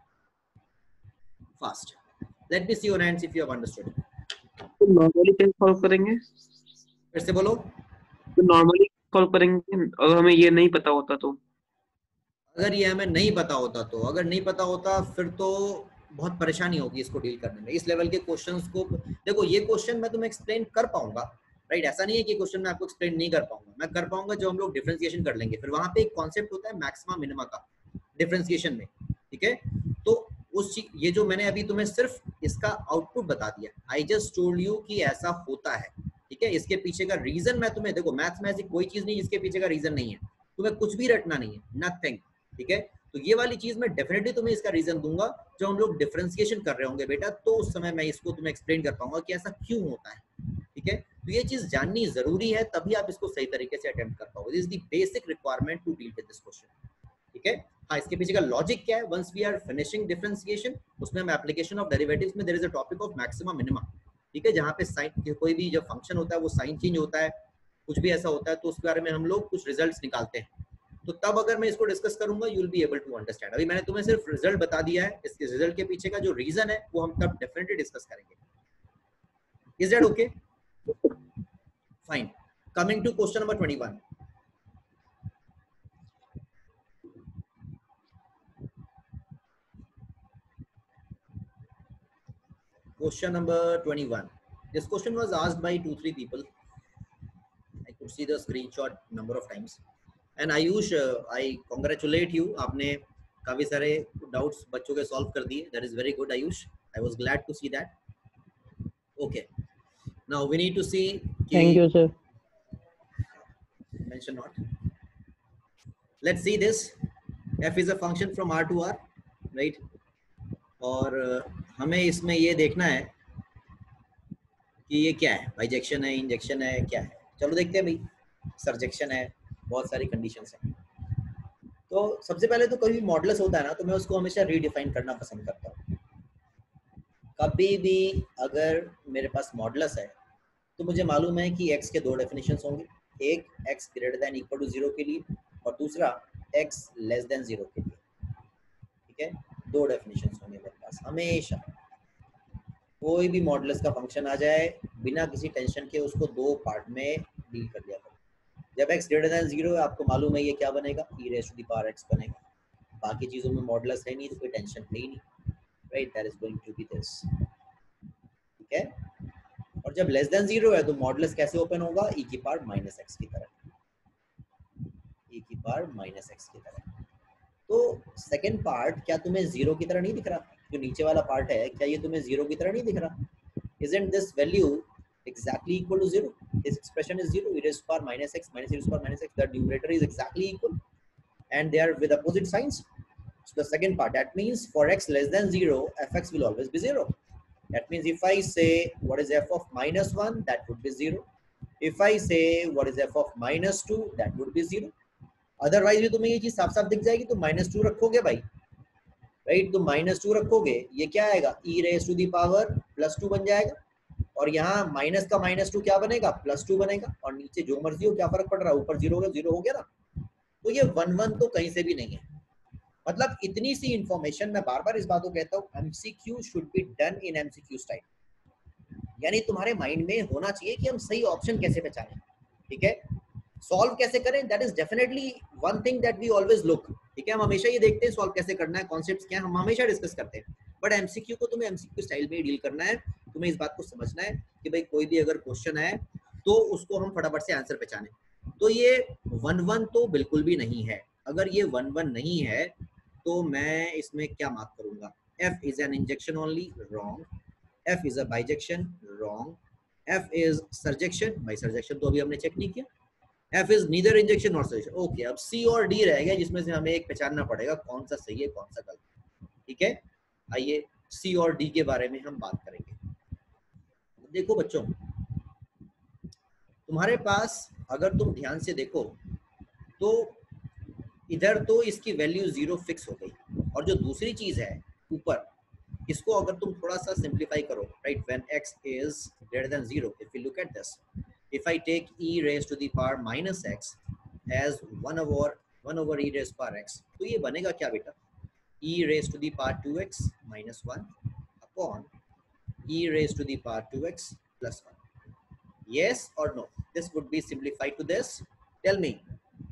Fast. Let me see your hands if you have understood. तो normally कैसे solve करेंगे, फिर से बोलो। तो normally solve करेंगे अगर हमें ये नहीं पता होता तो, अगर ये हमें नहीं पता होता तो, अगर नहीं पता होता फिर तो बहुत परेशानी होगी इसको डील करने में। इस लेवल के क्वेश्चंस को देखो, ये क्वेश्चन मैं तुम्हें एक्सप्लेन कर पाऊंगा, राइट। ऐसा नहीं है कि क्वेश्चन मैं आपको एक्सप्लेन नहीं कर पाऊंगा, मैं कर पाऊंगा जो हम लोग डिफरेंशिएशन कर लेंगे, फिर वहां पे एक कॉन्सेप्ट होता है मैक्सिमा मिनिमा का डिफरेंशिएशन में, ठीक है। तो उस ये जो मैंने अभी तुम्हें सिर्फ इसका आउटपुट बता दिया, आई जस्ट टोल्ड यू कि ऐसा होता है, ठीक है। इसके पीछे का रीजन मैं तुम्हें, देखो मैथ्स में ऐसी कोई चीज नहीं जिसके पीछे का रीजन नहीं है, तुम्हें कुछ भी रटना नहीं है, नथिंग, ठीक है। तो ये वाली चीज मैं डेफिनेटली तुम्हें इसका रीजन दूंगा जब हम लोग डिफरेंशिएशन कर रहे होंगे बेटा, तो उस समय मैं इसको तुम्हें एक्सप्लेन कर पाऊंगा कि ऐसा क्यों होता है, ठीक है। तो ये चीज जाननी जरूरी है, तभी आप इसको सही तरीके से अटेम्प्ट कर पाओगे। This is the basic requirement to deal with this question, ठीक है। हाँ, इसके पीछे का लॉजिक क्या है, once we are finishing differentiation, उसमें हम एप्लीकेशन ऑफ डेरिवेटिव्स में there is a topic of maxima minima, ठीक है, जहाँ पे साइन कोई भी जब फंक्शन होता है वो साइन चेंज होता है, कुछ भी ऐसा होता है तो उसके बारे में हम लोग कुछ रिजल्ट्स निकालते हैं। तो तब अगर मैं इसको डिस्कस करूंगा, you will be able to understand. अभी मैंने तुम्हें सिर्फ रिजल्ट बता दिया है, इस रिजल्ट के पीछे का जो रीजन है वो हम तब डेफिनेटली डिस्कस करेंगे। Is that okay? Fine. Coming to question number twenty one. Question number twenty-one. This question was asked by two, three people. I could see the screenshot number of times. And Ayush, uh, I congratulate you. आपने काफी सारे doubts बच्चों के solve कर दिए. That is very good, Ayush. I was glad to see that. Okay. Now we need to see. Thank you, sir. Mention not. Let's see this. F is a function from R to R, right? और हमें इसमें ये देखना है कि ये क्या है, बाइजेक्शन है, इंजेक्शन है, क्या है। चलो देखते हैं भाई। सर्जेक्शन है, बहुत सारी कंडीशंस हैं। तो सबसे पहले तो कोई भी मॉडुलस होता है ना, तो मैं उसको हमेशा रीडिफाइन करना पसंद करता हूँ। कभी भी अगर मेरे पास मॉडुलस है तो मुझे मालूम है कि x के दो डेफिनेशंस होंगे, एक x greater than equal to zero के लिए और दूसरा x लेस देन जीरो के लिए, ठीक है। दो डेफिनेशंस होंगे मेरे पास हमेशा। कोई भी मॉडुलस का फंक्शन आ जाए, बिना किसी टेंशन के उसको दो पार्ट में डील कर लिया करो। जब x ग्रेटर देन जीरो है, आपको मालूम है ये क्या बनेगा, e raise to the power x बनेगा। बाकी चीजों में मॉडुलस है नहीं तो कोई टेंशन है ही नहीं, right. That is going to be this, ठीक है। और जब लेस देन जीरो है तो मॉडुलस कैसे ओपन होगा, e की पावर माइनस एक्स की तरह, e की पावर माइनस एक्स की तरह। तो सेकंड पार्ट क्या तुम्हें जीरो की तरह नहीं दिख रहा, जो नीचे वाला पार्ट है, क्या ये तुम्हें जीरो की तरह नहीं दिख रहा? Isn't this value exactly equal to zero? This expression is zero. E raised to power minus x minus e raised to power minus x. The numerator is exactly equal, and they are with opposite signs. So the second part, that means for x less than zero, fx will always be zero. That means if I say what is f of minus one, that would be zero. If I say what is f of minus two, that would be zero. Otherwise भी तुम्हें ये चीज साफ साफ दिख जाएगी, तो minus two रखोगे भाई, राइट, तो माइनस टू रखोगे, ये क्या आएगा, e raise to the power plus two बन जाएगा, और यहाँ माइनस का माइनस टू क्या बनेगा, प्लस टू बनेगा, और नीचे जो मर्जी हो क्या फर्क पड़ रहा है, ऊपर जीरो हो गया, जीरो हो गया ना। तो ये वन वन तो कहीं से भी नहीं है। मतलब इतनी सी इंफॉर्मेशन, मैं बार बार इस बात को कहता हूँ, MCQ should be done in MCQ style, यानी तुम्हारे माइंड में होना चाहिए कि हम सही ऑप्शन कैसे पहचानें, ठीक है, सॉल्व कैसे करें, that is definitely one thing that we always look, ठीक है, हम हमेशा ये देखते हैं सॉल्व कैसे करना है, कॉन्सेप्ट्स क्या है, हम हमेशा डिस्कस करते हैं, बट एमसीक्यू को तुम्हें एमसीक्यू स्टाइल में ही डील करना है। तुम्हें इस बात को समझना है कि भाई कोई भी अगर क्वेश्चन है तो उसको हम फटाफट से आंसर पहचाने। तो ये वन वन तो बिल्कुल भी नहीं है। अगर ये वन वन नहीं है तो मैं इसमें क्या मार्क करूंगा, f is an injection only, wrong, f is a bijection, wrong, f is surjection, बाई सर्जेक्शन तो अभी हमने चेक नहीं किया, F is neither injection nor solution. Okay, अब C और D रह गया जिसमें से हमें एक पहचानना पड़ेगा कौन सा सही है कौन सा गलत, ठीक है। आइए C और D के बारे में हम बात करेंगे। देखो बच्चों, तुम्हारे पास अगर तुम ध्यान से देखो तो इधर तो इसकी वैल्यू जीरो फिक्स हो गई, और जो दूसरी चीज है ऊपर, इसको अगर तुम थोड़ा सा सिंप्लीफाई करो, right, when x is greater than zero, if we look at this, if I take e raised to the power minus x as one over one over e raised power x, तो ये बनेगा क्या बेटा, e raised to the power two x minus one upon e raised to the power two x plus one. Yes or no? This would be simplified to this. Tell me.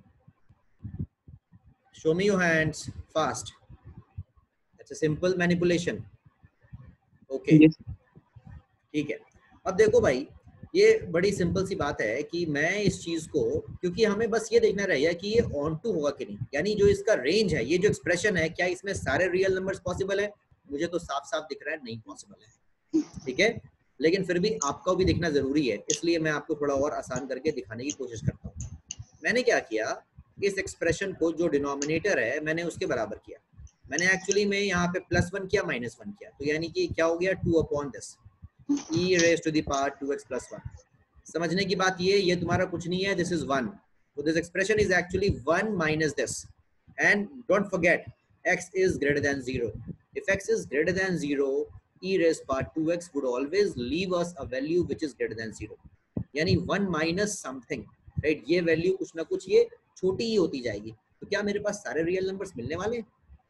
Show me your hands fast. That's a simple manipulation. Okay. Yes. ठीक है। अब देखो भाई, ये बड़ी simple सी बात है कि मैं इस चीज को, क्योंकि हमें बस ये देखना रहेगा कि ये ऑन टू होगा कि नहीं, यानी जो इसका रेंज है, ये जो एक्सप्रेशन है, क्या इसमें सारे रियल नंबर्स पॉसिबल है, मुझे तो साफ साफ दिख रहा है नहीं पॉसिबल है, ठीक है, लेकिन फिर भी आपको भी दिखना जरूरी है, इसलिए मैं आपको थोड़ा और आसान करके दिखाने की कोशिश करता हूँ। मैंने क्या किया, इस एक्सप्रेशन को जो डिनोमिनेटर है मैंने उसके बराबर किया, मैंने एक्चुअली में यहाँ पे प्लस वन किया माइनस वन किया, तो यानी कि क्या हो गया, two upon this e raised to the power two x plus one. समझने की बात ये ये तुम्हारा कुछ नहीं है, this is one, so this expression is actually one minus this, and don't forget x is greater than zero. If x is greater than zero, e raised power two x would always leave us a value which is greater than zero, यानी one minus something, right, ये वैल्यू कुछ ना कुछ ये छोटी ही होती जाएगी। तो क्या मेरे पास सारे रियल नंबर्स मिलने वाले,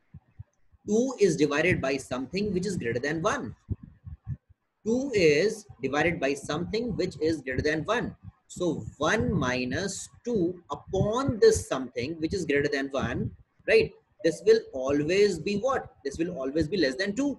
two is divided by something which is greater than one, two is divided by something which is greater than one. So one minus two upon this something which is greater than one, right? This will always be what? This will always be less than two.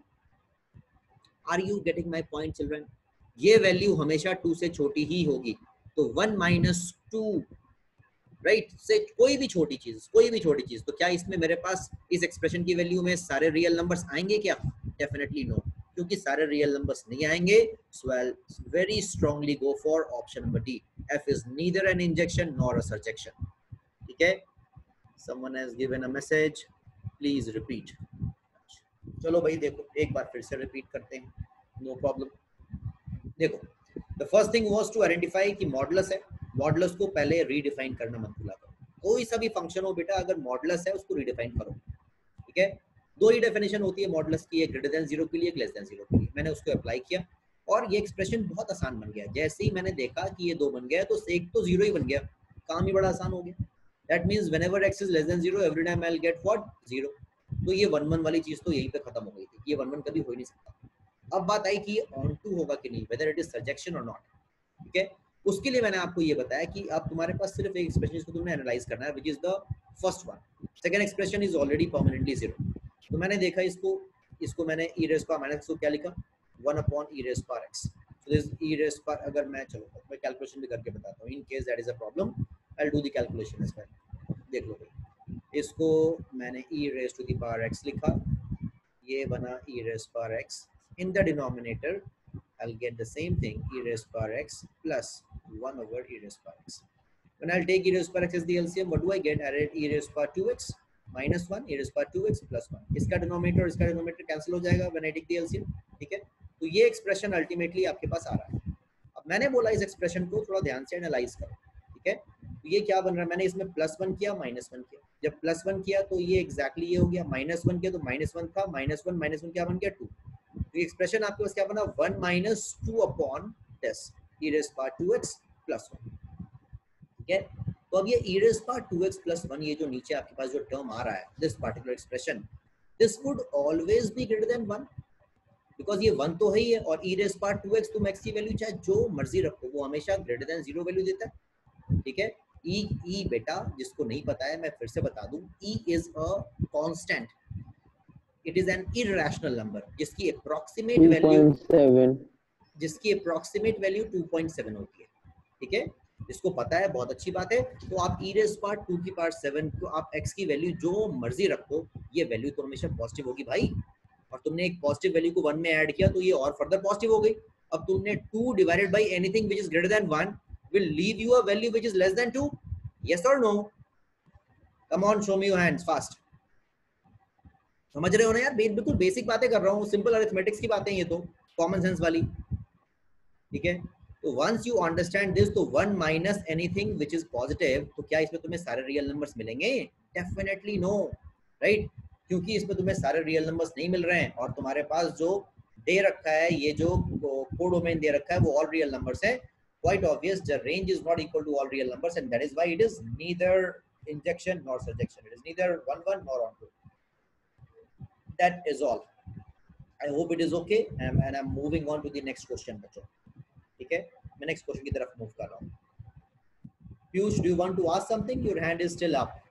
Are you getting my point, children? ये value हमेशा two से छोटी ही होगी, तो one minus to, right, से कोई भी छोटी चीज, कोई भी छोटी चीज, तो क्या इसमें मेरे पास इस एक्सप्रेशन की वैल्यू में सारे रियल नंबर्स आएंगे क्या, डेफिनेटली नो, क्योंकि सारे रियल नंबर्स नहीं आएंगे। So I very strongly go for option number D, f is neither an injection nor a surjection, ठीक है। Someone has given a message, please repeat. चलो भाई देखो, एक बार फिर से रिपीट करते हैं, नो प्रॉब्लम। देखो, the first thing was to identify कि मॉडुलस है, मॉडुलस को पहले रीडिफाइन करना मत भूला करो, कोई सा भी फंक्शन हो बेटा, अगर मॉडुलस है उसको रीडिफाइन करो, ठीक है। दो ही डेफिनेशन होती है मॉडुलस की, एक ग्रेटर देन जीरो के लिए, एक लेस देन जीरो के लिए। मैंने उसको अप्लाई किया और ये एक्सप्रेशन बहुत आसान बन गया। जैसे ही मैंने देखा कि ये दो बन गया तो एक तो जीरो ही बन गया, काम ही बड़ा आसान हो गया। That means whenever x is less than zero, every time I will get what, zero. तो ये वन वन वाली चीज तो यहीं पे खत्म हो गई थी, ये वन वन कभी हो ही नहीं सकता। अब बात आई कि ये ऑन टू होगा कि नहीं, वेदर इट इज सर्जेक्शन और नॉट, ठीक है। उसके लिए मैंने आपको ये बताया कि अब तुम्हारे पास सिर्फ एक एक्सप्रेशन को तुमने एनालाइज करना है, which is the first one. Second expression is already permanently zero. तो मैंने देखा इसको, इसको मैंने ई रेज़ पावर माइनस को क्या लिखा, one upon e raise power x. So this e raise power, अगर मैं चलो मैं कैलकुलेशन भी करके बताता हूँ, in case that is a problem I will do the calculation as well. देख लो भाई, इसको मैंने e raise to the power x लिखा, ये बना e raise power x, in the denominator I'll get the same thing, e raised power x plus one over e raised power x. When I'll take e raised power x as the L C M, what do I get? I get e raised power two x minus one e raise power two x plus one, इसका denominator और इसका denominator cancel हो जाएगा when I take the LCM, ठीक है। तो ये expression ultimately आपके पास आ रहा है। अब मैंने बोला इस एक्सप्रेशन को थोड़ा ध्यान से एनालाइज करो, ठीक है। तो ये क्या बन रहा है, मैंने इसमें प्लस वन किया माइनस वन किया, जब प्लस वन किया तो ये एग्जैक्टली ये हो गया, माइनस वन किया तो माइनस वन था, माइनस वन माइनस वन क्या बन गया, टू। तो एक्सप्रेशन आपके पास क्या बना, one minus two upon this e raise power two x plus one, ठीक है। तो अब ये e raise power two x plus one, ये जो नीचे आपके पास जो टर्म आ रहा है, this particular expression, this would always be greater than one, because ये वन तो है ही है, और e raise power two x तुम एक्स की वैल्यू चाहे जो मर्जी रखो वो हमेशा ग्रेटर देन जीरो वैल्यू देता है, ठीक है। ई ई बेटा जिसको नहीं पता है मैं फिर से बता दूं, e is a constant, it is an irrational number जिसकी अप्रॉक्सीमेट वैल्यू जिसकी approximate value two point seven होती है, ठीक है। जिसको पता है बहुत अच्छी बात है। तो आप ई रेज पावर टू की पावर सेवन तो आप एक्स की वैल्यू जो मर्जी रखो, ये वैल्यू तो हमेशा पॉजिटिव होगी भाई। और तुमने एक पॉजिटिव वैल्यू को वन में ऐड किया तो ये और फर्दर पॉजिटिव हो गई। अब तुमने two divided by anything which is greater than one will leave you a value which is less than two, yes or no? Come on, show me your hands fast. समझ रहे हो ना यार, बिल्कुल बेसिक बातें कर रहा हूँ, सिंपल अरिथमेटिक्स की बातें ये तो कॉमन सेंस वाली, ठीक है। तो वंस यू अंडरस्टैंड दिस, तो one minus anything which is positive, तो क्या इसमें तुम्हें सारे रियल नंबर्स मिलेंगे? डेफिनेटली नो, राइट, क्योंकि इसमें तुम्हें सारे रियल नंबर्स नहीं मिल रहे हैं, और तुम्हारे पास जो दे रखा है, ये जो कोडोमेन दे रखा है वो ऑल रियल नंबर्स है। Quite obvious, the range is not equal to all real numbers, and that is why it is neither injection nor surjection. It is neither one one nor on two. That is all. I hope it is okay, and, and I'm moving on to the next question, बच्चों, ठीक है। मैं next question की तरफ move कर रहा हूँ। Piyush, do you want to ask something? Your hand is still up.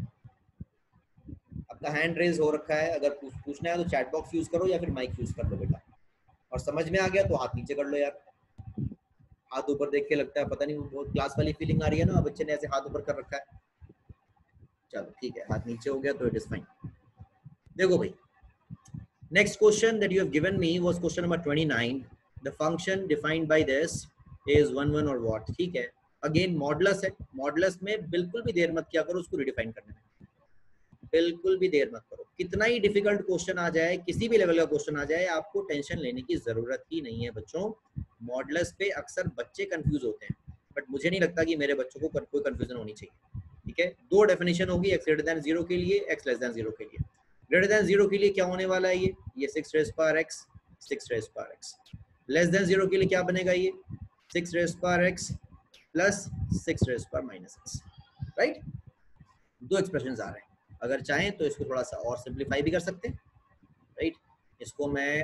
आपका hand raise हो रखा है, अगर पूछना है तो chat box use करो या फिर mic use कर लो बेटा, और समझ में आ गया तो हाथ नीचे कर लो यार। हाथ ऊपर देख के लगता है पता नहीं वो क्लास वाली फीलिंग आ रही है ना, बच्चे ने ऐसे हाथ ऊपर कर रखा है। चलो ठीक है, हाथ नीचे हो गया तो इट इज फाइन। देखो भाई, next question that you have given me was question number twenty nine. The function defined by this is one one और व्हाट, ठीक है। अगेन मॉडुलस है, मॉडुलस में बिल्कुल भी देर मत किया करो उसको रिडिफाइन करने में, बिल्कुल भी देर मत करो। कितना ही डिफिकल्ट क्वेश्चन आ जाए, किसी भी लेवल का क्वेश्चन आ जाए, आपको टेंशन लेने की जरूरत ही नहीं है बच्चों। मॉडुलस पे अक्सर बच्चे कंफ्यूज होते हैं, बट मुझे नहीं लगता कि मेरे बच्चों को कोई कंफ्यूजन होनी चाहिए, ठीक है। दो डेफिनेशन होगी, एक्स ग्रेटर देन जीरो के लिए, एक्स लेस देन जीरो के लिए। ग्रेटर देन जीरो के लिए क्या होने वाला है, ये ये six raise power x, six raise power x. Less than zero के लिए क्या बनेगा, ये six raise power x plus six raise power minus x, right. दो एक्सप्रेशन आ रहे हैं, अगर चाहें तो इसको थोड़ा सा और सिंप्लीफाई भी कर सकते हैं, राइट। इसको मैं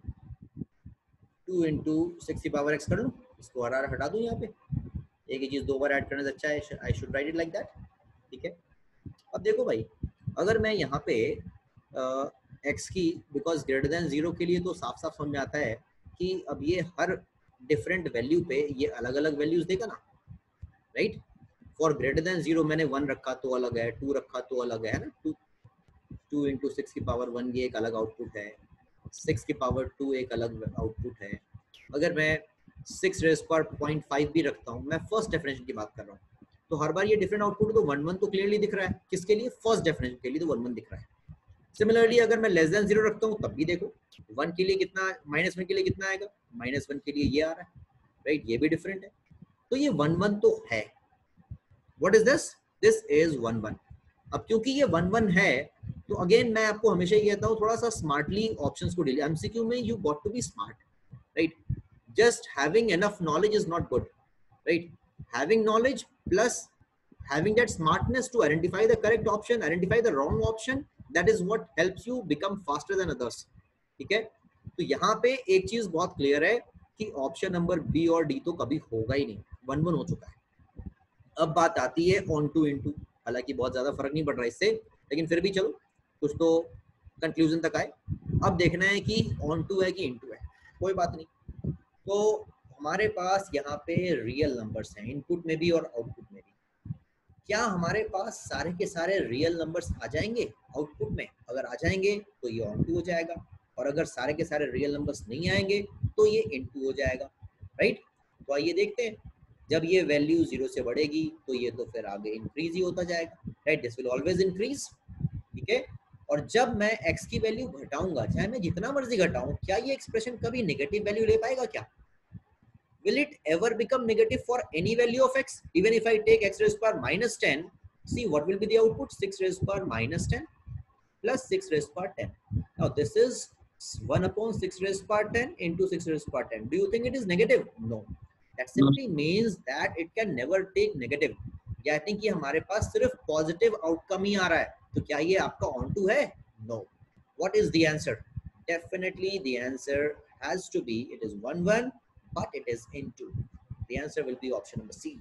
टू इंटू सिक्स की पावर एक्स कर लूँ, इसको हरा हटा दूँ, यहाँ पे एक ही चीज़ दो बार ऐड करने से अच्छा है, I should write it like that, ठीक है। अब देखो भाई, अगर मैं यहाँ पे एक्स की, बिकॉज ग्रेटर देन जीरो के लिए तो साफ साफ समझ में आता है कि अब ये हर डिफरेंट वैल्यू पे ये अलग अलग वैल्यूज देगा ना, right. For greater than zero मैंने वन रखा तो अलग है, टू रखा तो अलग है ना, टू टू इंटू सिक्स की पावर वन ये एक अलग आउटपुट है, सिक्स की पावर टू एक अलग आउटपुट है। अगर मैं सिक्स रेज पर पॉइंट फाइव भी रखता हूँ, मैं फर्स्ट डेफिनेशन की बात कर रहा हूँ, तो हर बार ये डिफरेंट आउटपुट, तो वन वन तो क्लियरली दिख रहा है, किसके लिए, फर्स्ट डेफिनेशन के लिए तो वन वन दिख रहा है। सिमिलरली अगर मैं लेस देन जीरो रखता हूँ तब भी देखो, वन के लिए कितना, माइनस वन के लिए कितना आएगा, माइनस वन के लिए ये आ रहा है, राइट, ये भी डिफरेंट है। तो ये वन वन तो है, what is this, this is one one. अब क्योंकि ये वन वन है, तो अगेन मैं आपको हमेशा ही कहता हूँ थोड़ा सा स्मार्टली ऑप्शंस को डील, एमसीक्यू में you got to be smart, right. Just having enough knowledge is not good, right. Having knowledge plus having that smartness to identify the correct option, identify the wrong option, that is what helps you become faster than others, ठीक है। तो यहाँ पे एक चीज बहुत clear है कि ऑप्शन नंबर बी और डी तो कभी होगा ही नहीं, वन वन हो चुका है। अब बात आती है ऑन टू इन टू, हालांकि बहुत ज्यादा फर्क नहीं पड़ रहा इससे, लेकिन फिर भी चलो कुछ तो कंक्लूजन तक आए। अब देखना है कि ऑन टू है कि इन टू है, कोई बात नहीं। तो हमारे पास यहाँ पे रियल नंबर्स हैं, इनपुट में भी और आउटपुट में भी। क्या हमारे पास सारे के सारे रियल नंबर्स आ जाएंगे आउटपुट में? अगर आ जाएंगे तो ये ऑन टू हो जाएगा, और अगर सारे के सारे रियल नंबर्स नहीं आएंगे तो ये इन टू हो जाएगा, राइट। तो आइए देखते हैं, जब ये वैल्यू जीरो से बढ़ेगी तो ये तो फिर आगे इंक्रीज ही होता जाएगा, right, this will always increase. ठीक है। और जब मैं x की वैल्यू घटाऊंगा, चाहे मैं जितना मर्जी घटाऊं, क्या ये एक्सप्रेशन कभी नेगेटिव वैल्यू ले पाएगा क्या? Will it ever become negative for any value of x? Even if I take x raised to power minus ten, see what will be the output? six raised to power minus ten plus six raised to power ten. Now this is one upon six raised to power ten into six raised to power ten. Do you think it is negative? No. That simply means that it can never take negative. यानी कि हमारे पास सिर्फ positive outcome ही आ रहा है, तो क्या ये आपका ऑन टू है? No. What is the answer? Definitely the answer has to be, it is one one, but it is into. The answer will be option number C.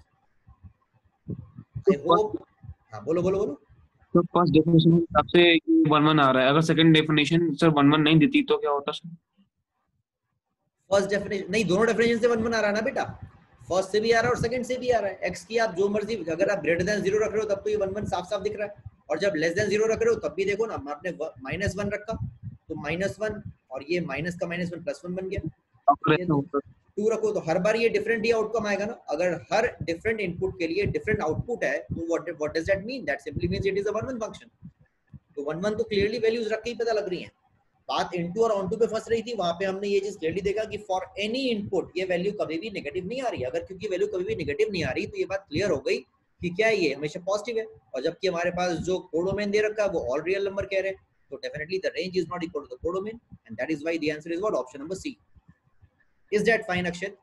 I hope. हाँ बोलो बोलो बोलो. तो फर्स्ट डेफिनेशन के हिसाब से one one आ रहा है, अगर second definition sir one one नहीं देती तो क्या होता सर? फर्स्ट डेफिनेशन नहीं, दोनों डेफिनेशन से वन वन आ रहा है ना बेटा. फर्स्ट से भी आ रहा है और सेकंड से भी आ रहा है. एक्स की आप जो मर्जी, अगर आप ग्रेटर देन जीरो रख रहे हो तब तो ये वन वन साफ साफ दिख रहा है, और जब लेस देन जीरो रख रहे हो तब भी देखो ना, आपने माइनस वन रखा तो माइनस वन, और ये माइनस का माइनस वन प्लस वन बन गया. टू रखो तो हर बार ये डिफरेंट ही आउटकम आएगा ना. अगर हर डिफरेंट इनपुट के लिए डिफरेंट आउटपुट है तो what what does that mean? That simply means it is a one one function. तो वन वन तो क्लियरली वैल्यूज रख के ही पता लग रही हैं. बात इनटू और ऑनटू पे फंस रही थी, वहां पे हमने ये चीज क्लियरली देखा कि फॉर एनी इनपुट ये वैल्यू कभी भी नेगेटिव नहीं आ रही. अगर क्योंकि वैल्यू कभी भी नेगेटिव नहीं आ रही तो ये बात क्लियर हो गई कि क्या है, ये हमेशा पॉजिटिव है. और जबकि हमारे पास जो कोडोमेन दे रखा है वो ऑल रियल नंबर कह रहे हैं, तो definitely the range is not equal to the codomain, and that is why the answer is what? Option number C. Is that fine Akshay?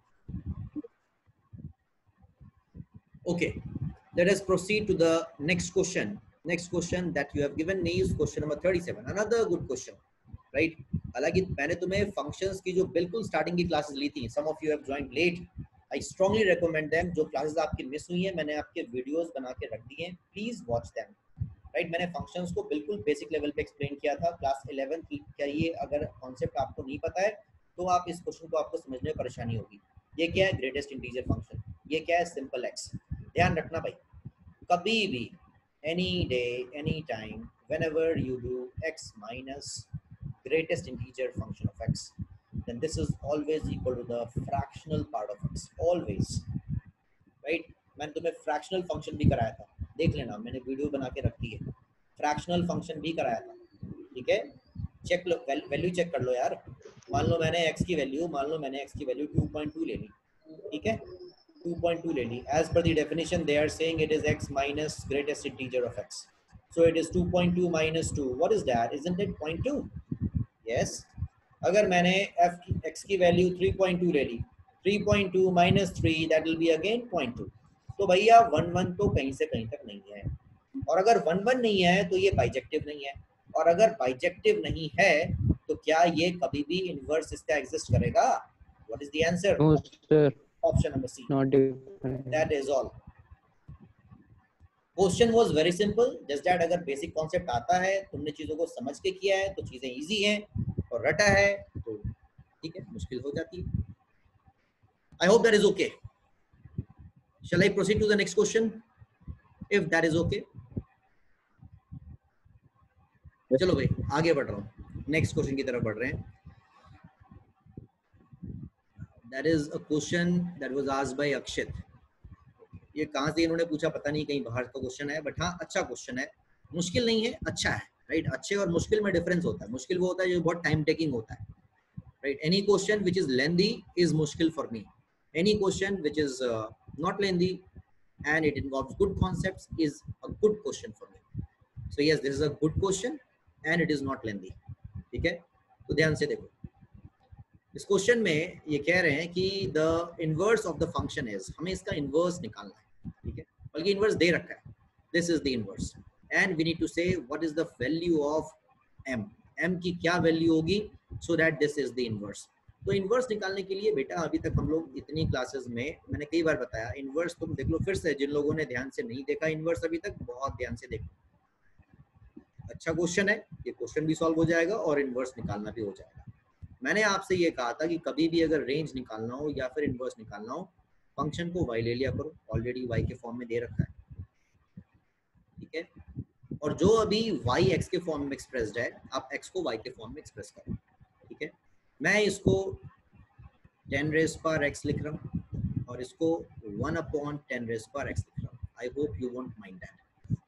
Okay, let us proceed to the next question. Next question that you have given me is question number thirty-seven. Another good question, right? हालांकि मैंने तुम्हें functions की जो बिल्कुल starting की classes ली थी, some of you have joined late. I strongly recommend them. जो classes आपकी miss हुई हैं, मैंने आपके videos बना के रख दिए हैं. Please watch them. Right? मैंने functions को बिल्कुल basic level पे explain किया था. Class eleven की क्या ये अगर concept आपको नहीं पता है तो आप इस question को आपको समझने में परेशानी होगी. ये क्या है? Greatest integer function. ये क्या है? Simple x. ध्यान रखना भाई, कभी भी any day, any time, whenever you do x minus greatest integer function of x, then this is always equal to the fractional part of x. Always, right? मैंने तुम्हें fractional function भी कराया था, देख लेना, मैंने वीडियो बना के रखी है. fractional function भी कराया था, ठीक है? चेक लो, वैल्यू चेक कर लो यार. मान लो मैंने x की वैल्यू मान लो मैंने x की वैल्यू टू पॉइंट टू ले ली, ठीक है? टू पॉइंट टू ले ली. As per the definition, they are saying it is x minus greatest integer of x. So it is two point two minus two. What is that? Isn't it zero point two? Yes. अगर मैंने f की x की value three point two ले ली, three point two minus three, that will be again zero point two. तो भैया one one तो कहीं से कहीं तक नहीं है, और अगर वन वन नहीं है तो ये बाइजेक्टिव नहीं है, और अगर बाइजेक्टिव नहीं है तो क्या ये कभी भी इनवर्स इसका एग्जिस्ट करेगा? What is the answer? No sir. Option number C. Not different. That is all. Question was very simple. Just that अगर basic concept आता है, तुमने चीजों को समझ के किया है तो चीजें easy हैं, और रटा है तो ठीक है, मुश्किल हो जाती है. I hope that is okay. Shall I proceed to the next question? If that is okay. Yes. चलो भाई आगे बढ़ रहा हूँ, नेक्स्ट क्वेश्चन की तरफ बढ़ रहे हैं. That is a question that was asked by Akshit. ये कहाँ से इन्होंने पूछा पता नहीं, कहीं बाहर का क्वेश्चन है, बट हाँ अच्छा क्वेश्चन है, मुश्किल नहीं है, अच्छा है, राइट? अच्छे और मुश्किल में डिफरेंस होता है. मुश्किल वो होता है जो बहुत टाइम टेकिंग होता है, right? Any question which is lengthy is मुश्किल for me. Any question which is not lengthy and it involves good concepts is a good question for me. So yes, this is a good question and it is not lengthy. ठीक है, तो ध्यान से देखो. इस question में ये कह रहे हैं कि the inverse of the function is, हमें इसका इनवर्स निकालना है, ठीक है? बल्कि इनवर्स दे रखा है, this is the inverse, and we need to say what is the value of m. m की क्या वैल्यू होगी so that this is the inverse. तो इनवर्स निकालने के लिए बेटा अभी तक हम लोग इतनी क्लासेस में मैंने कई बार बताया, इनवर्स तुम देख लो फिर से, जिन लोगों ने ध्यान से नहीं देखा इनवर्स अभी तक, बहुत ध्यान से देखो. अच्छा क्वेश्चन है, ये क्वेश्चन भी सॉल्व हो जाएगा और इनवर्स निकालना भी हो जाएगा. मैंने आपसे ये कहा था कि कभी भी अगर रेंज निकालना हो या फिर इनवर्स निकालना हो, फंक्शन को y ले लिया करो, ऑलरेडी y के फॉर्म में दे रखा है, ठीक है? और जो अभी y x के फॉर्म में एक्सप्रेस्ड है, आप x को y के फॉर्म में एक्सप्रेस करो, ठीक है? मैं इसको टेन रेज पर x लिख रहा हूँ और इसको वन अपॉन टेन रेज पर x लिख रहा हूँ. I hope you won't mind that.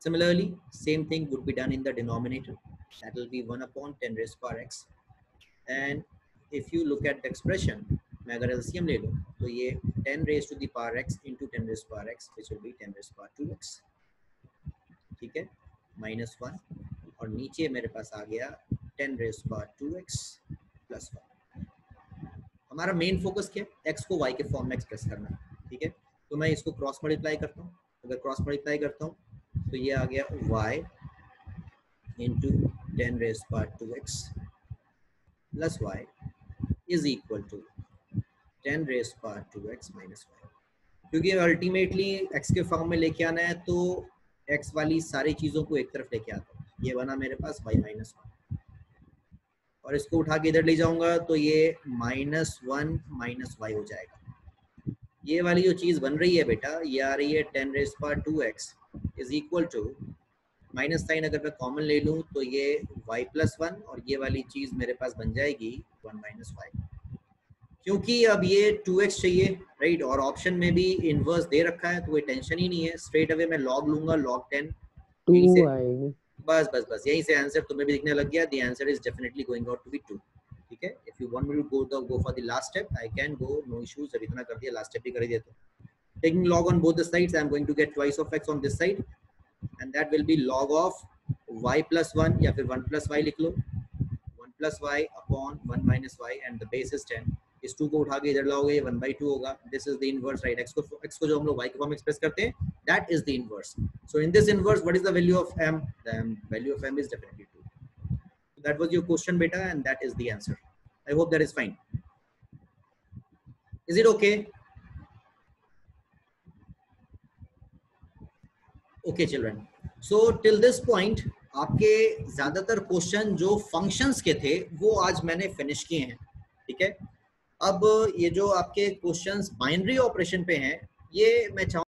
Similarly, same thing would be done in the denominator. That will be one upon ten raised power x. And if you look at the expression, मैं अगर L C M ले लूँ तो ये ten raised to the power x into ten raised power x, which will be ten raised power two x. ठीक है, minus one, और नीचे मेरे पास आ गया ten raised power two x plus one. हमारा मेन फोकस क्या है? x को y के फॉर्म में एक्सप्रेस करना. ठीक है, तो मैं इसको क्रॉस मल्टीप्लाई करता हूँ. अगर क्रॉस मल्टीप्लाई करता हूँ तो ये आ गया y into ten raised power two x plus y is equal to ten raised power two x minus y. क्योंकि अल्टीमेटली x के फॉर्म में लेके आना है तो x वाली सारी चीज़ों को एक तरफ लेके आता हूँ. ये बना मेरे पास y माइनस वन, और इसको उठा के इधर ले जाऊंगा तो ये माइनस वन माइनस वाई हो जाएगा. ये वाली जो चीज़ बन रही है बेटा, ये आ रही है ten raise power two x is equal to, minus sign अगर मैं कॉमन ले लूँ तो ये y प्लस वन, और ये वाली चीज़ मेरे पास बन जाएगी वन माइनस वाई. क्योंकि अब ये टू एक्स चाहिए, राइट, और ऑप्शन में भी इनवर्स दे रखा है तो कोई टेंशन ही नहीं है. स्ट्रेट अवे मैं लॉग लूंगा, लॉग टेन. बस बस बस यहीं से आंसर तुम्हें भी दिखने लग गया. The answer is definitely going out to be two. ठीक है, if you want me to go the go for the last step I can go, no issues. जब इतना कर दिया लास्ट स्टेप भी कर ही देता हूं. Taking log on both the sides, I am going to get twice of x on this side, and that will be log of y plus one, या फिर वन plus y लिख लो, one plus y upon one minus y, and the base is ten. इस two को उठा के इधर लाओगे, ये वन by टू होगा. This is the inverse, right? x को x को जो हम लोग y के फॉर्म में एक्सप्रेस करते हैं, that is the inverse. So in this inverse, what is the value of m? The value of m is definitely two. So that was your question, beta, and that is the answer. I hope that is fine. Is it okay? Okay children, so till this point आपके ज्यादातर question जो functions के थे वो आज मैंने finish किए हैं. ठीक है, अब ये जो आपके क्वेश्चंस बाइनरी ऑपरेशन पे हैं, ये मैं चाहूँ